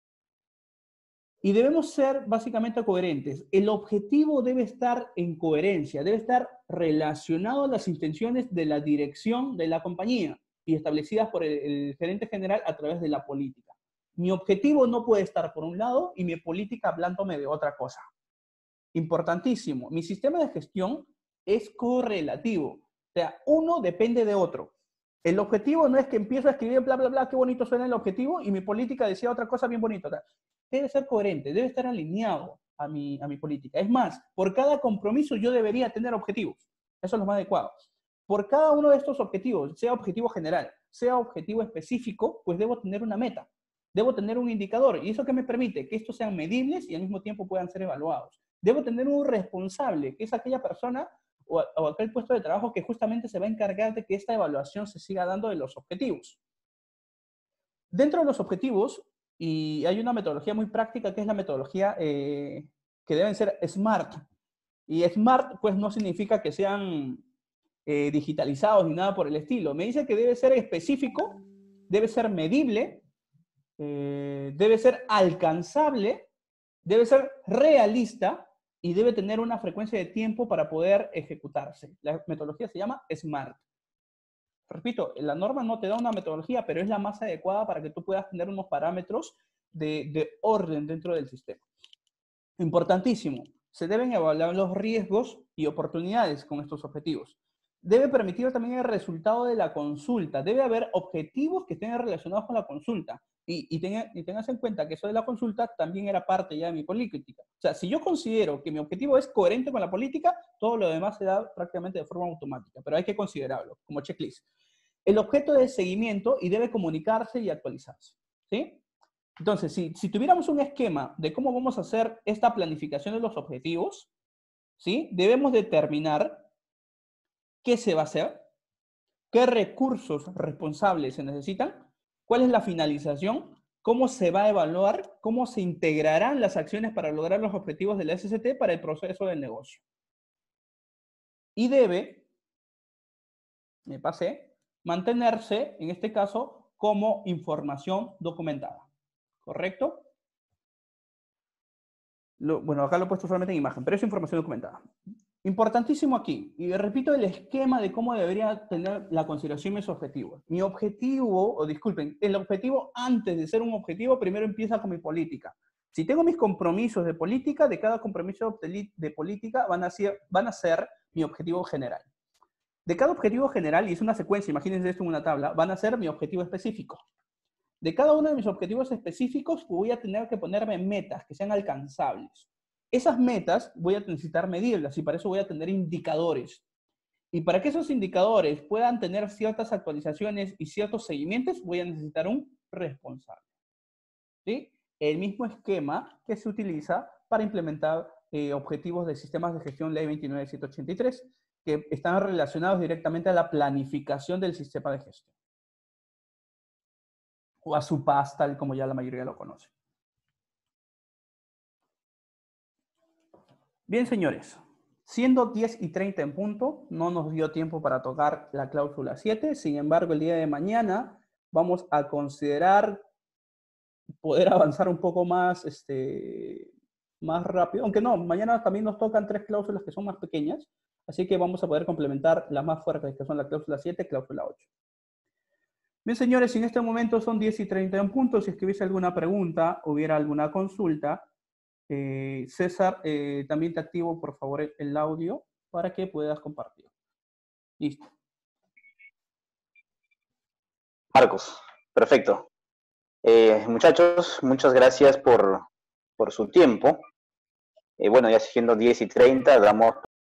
Y debemos ser básicamente coherentes. El objetivo debe estar en coherencia, debe estar relacionado a las intenciones de la dirección de la compañía y establecidas por el, el gerente general a través de la política. Mi objetivo no puede estar por un lado y mi política hablándome de otra cosa. Importantísimo, mi sistema de gestión es correlativo. O sea, uno depende de otro. El objetivo no es que empiezo a escribir bla, bla, bla, qué bonito suena el objetivo y mi política decía otra cosa bien bonita. O sea, debe ser coherente, debe estar alineado a mi, a mi política. Es más, por cada compromiso yo debería tener objetivos. Eso es lo más adecuado. Por cada uno de estos objetivos, sea objetivo general, sea objetivo específico, pues debo tener una meta. Debo tener un indicador. ¿Y eso qué me permite? Que estos sean medibles y al mismo tiempo puedan ser evaluados. Debo tener un responsable, que es aquella persona o, o aquel puesto de trabajo que justamente se va a encargar de que esta evaluación se siga dando de los objetivos. Dentro de los objetivos, y hay una metodología muy práctica que es la metodología eh, que deben ser SMART. Y SMART, pues, no significa que sean eh, digitalizados ni nada por el estilo. Me dice que debe ser específico, debe ser medible, eh, debe ser alcanzable, debe ser realista y debe tener una frecuencia de tiempo para poder ejecutarse. La metodología se llama SMART. Repito, la norma no te da una metodología, pero es la más adecuada para que tú puedas tener unos parámetros de, de orden dentro del sistema. Importantísimo, se deben evaluar los riesgos y oportunidades con estos objetivos. Debe permitir también el resultado de la consulta. Debe haber objetivos que estén relacionados con la consulta. Y, y, tenga, y tengas en cuenta que eso de la consulta también era parte ya de mi política. O sea, si yo considero que mi objetivo es coherente con la política, todo lo demás se da prácticamente de forma automática. Pero hay que considerarlo como checklist. El objeto de seguimiento y debe comunicarse y actualizarse. ¿Sí? Entonces, si, si tuviéramos un esquema de cómo vamos a hacer esta planificación de los objetivos, ¿sí? Debemos determinar qué se va a hacer, qué recursos responsables se necesitan, cuál es la finalización, cómo se va a evaluar, cómo se integrarán las acciones para lograr los objetivos de la S S T para el proceso del negocio. Y debe, me pasé, mantenerse, en este caso, como información documentada. ¿Correcto? Lo, bueno, acá lo he puesto solamente en imagen, pero es información documentada. Importantísimo aquí, y repito el esquema de cómo debería tener la consideración mis objetivos. Mi objetivo, o disculpen, el objetivo antes de ser un objetivo, primero empieza con mi política. Si tengo mis compromisos de política, de cada compromiso de, de política van a, ser, van a ser mi objetivo general. De cada objetivo general, y es una secuencia, imagínense esto en una tabla, van a ser mi objetivo específico. De cada uno de mis objetivos específicos voy a tener que ponerme metas que sean alcanzables. Esas metas voy a necesitar medirlas y para eso voy a tener indicadores. Y para que esos indicadores puedan tener ciertas actualizaciones y ciertos seguimientos, voy a necesitar un responsable. ¿Sí? El mismo esquema que se utiliza para implementar eh, objetivos de sistemas de gestión Ley veintinueve mil ciento ochenta y tres, que están relacionados directamente a la planificación del sistema de gestión. O a su P A S, tal como ya la mayoría lo conoce. Bien, señores, siendo diez y treinta en punto, no nos dio tiempo para tocar la cláusula siete, sin embargo, el día de mañana vamos a considerar poder avanzar un poco más, este, más rápido, aunque no, mañana también nos tocan tres cláusulas que son más pequeñas, así que vamos a poder complementar las más fuertes, que son la cláusula siete y cláusula ocho. Bien, señores, en este momento son diez y treinta en punto. Si es que hubiese alguna pregunta, hubiera alguna consulta, eh, César, eh, también te activo, por favor, el audio para que puedas compartir. Listo. Marcos, perfecto. Eh, muchachos, muchas gracias por, por su tiempo. Eh, bueno, ya siendo diez y treinta, damos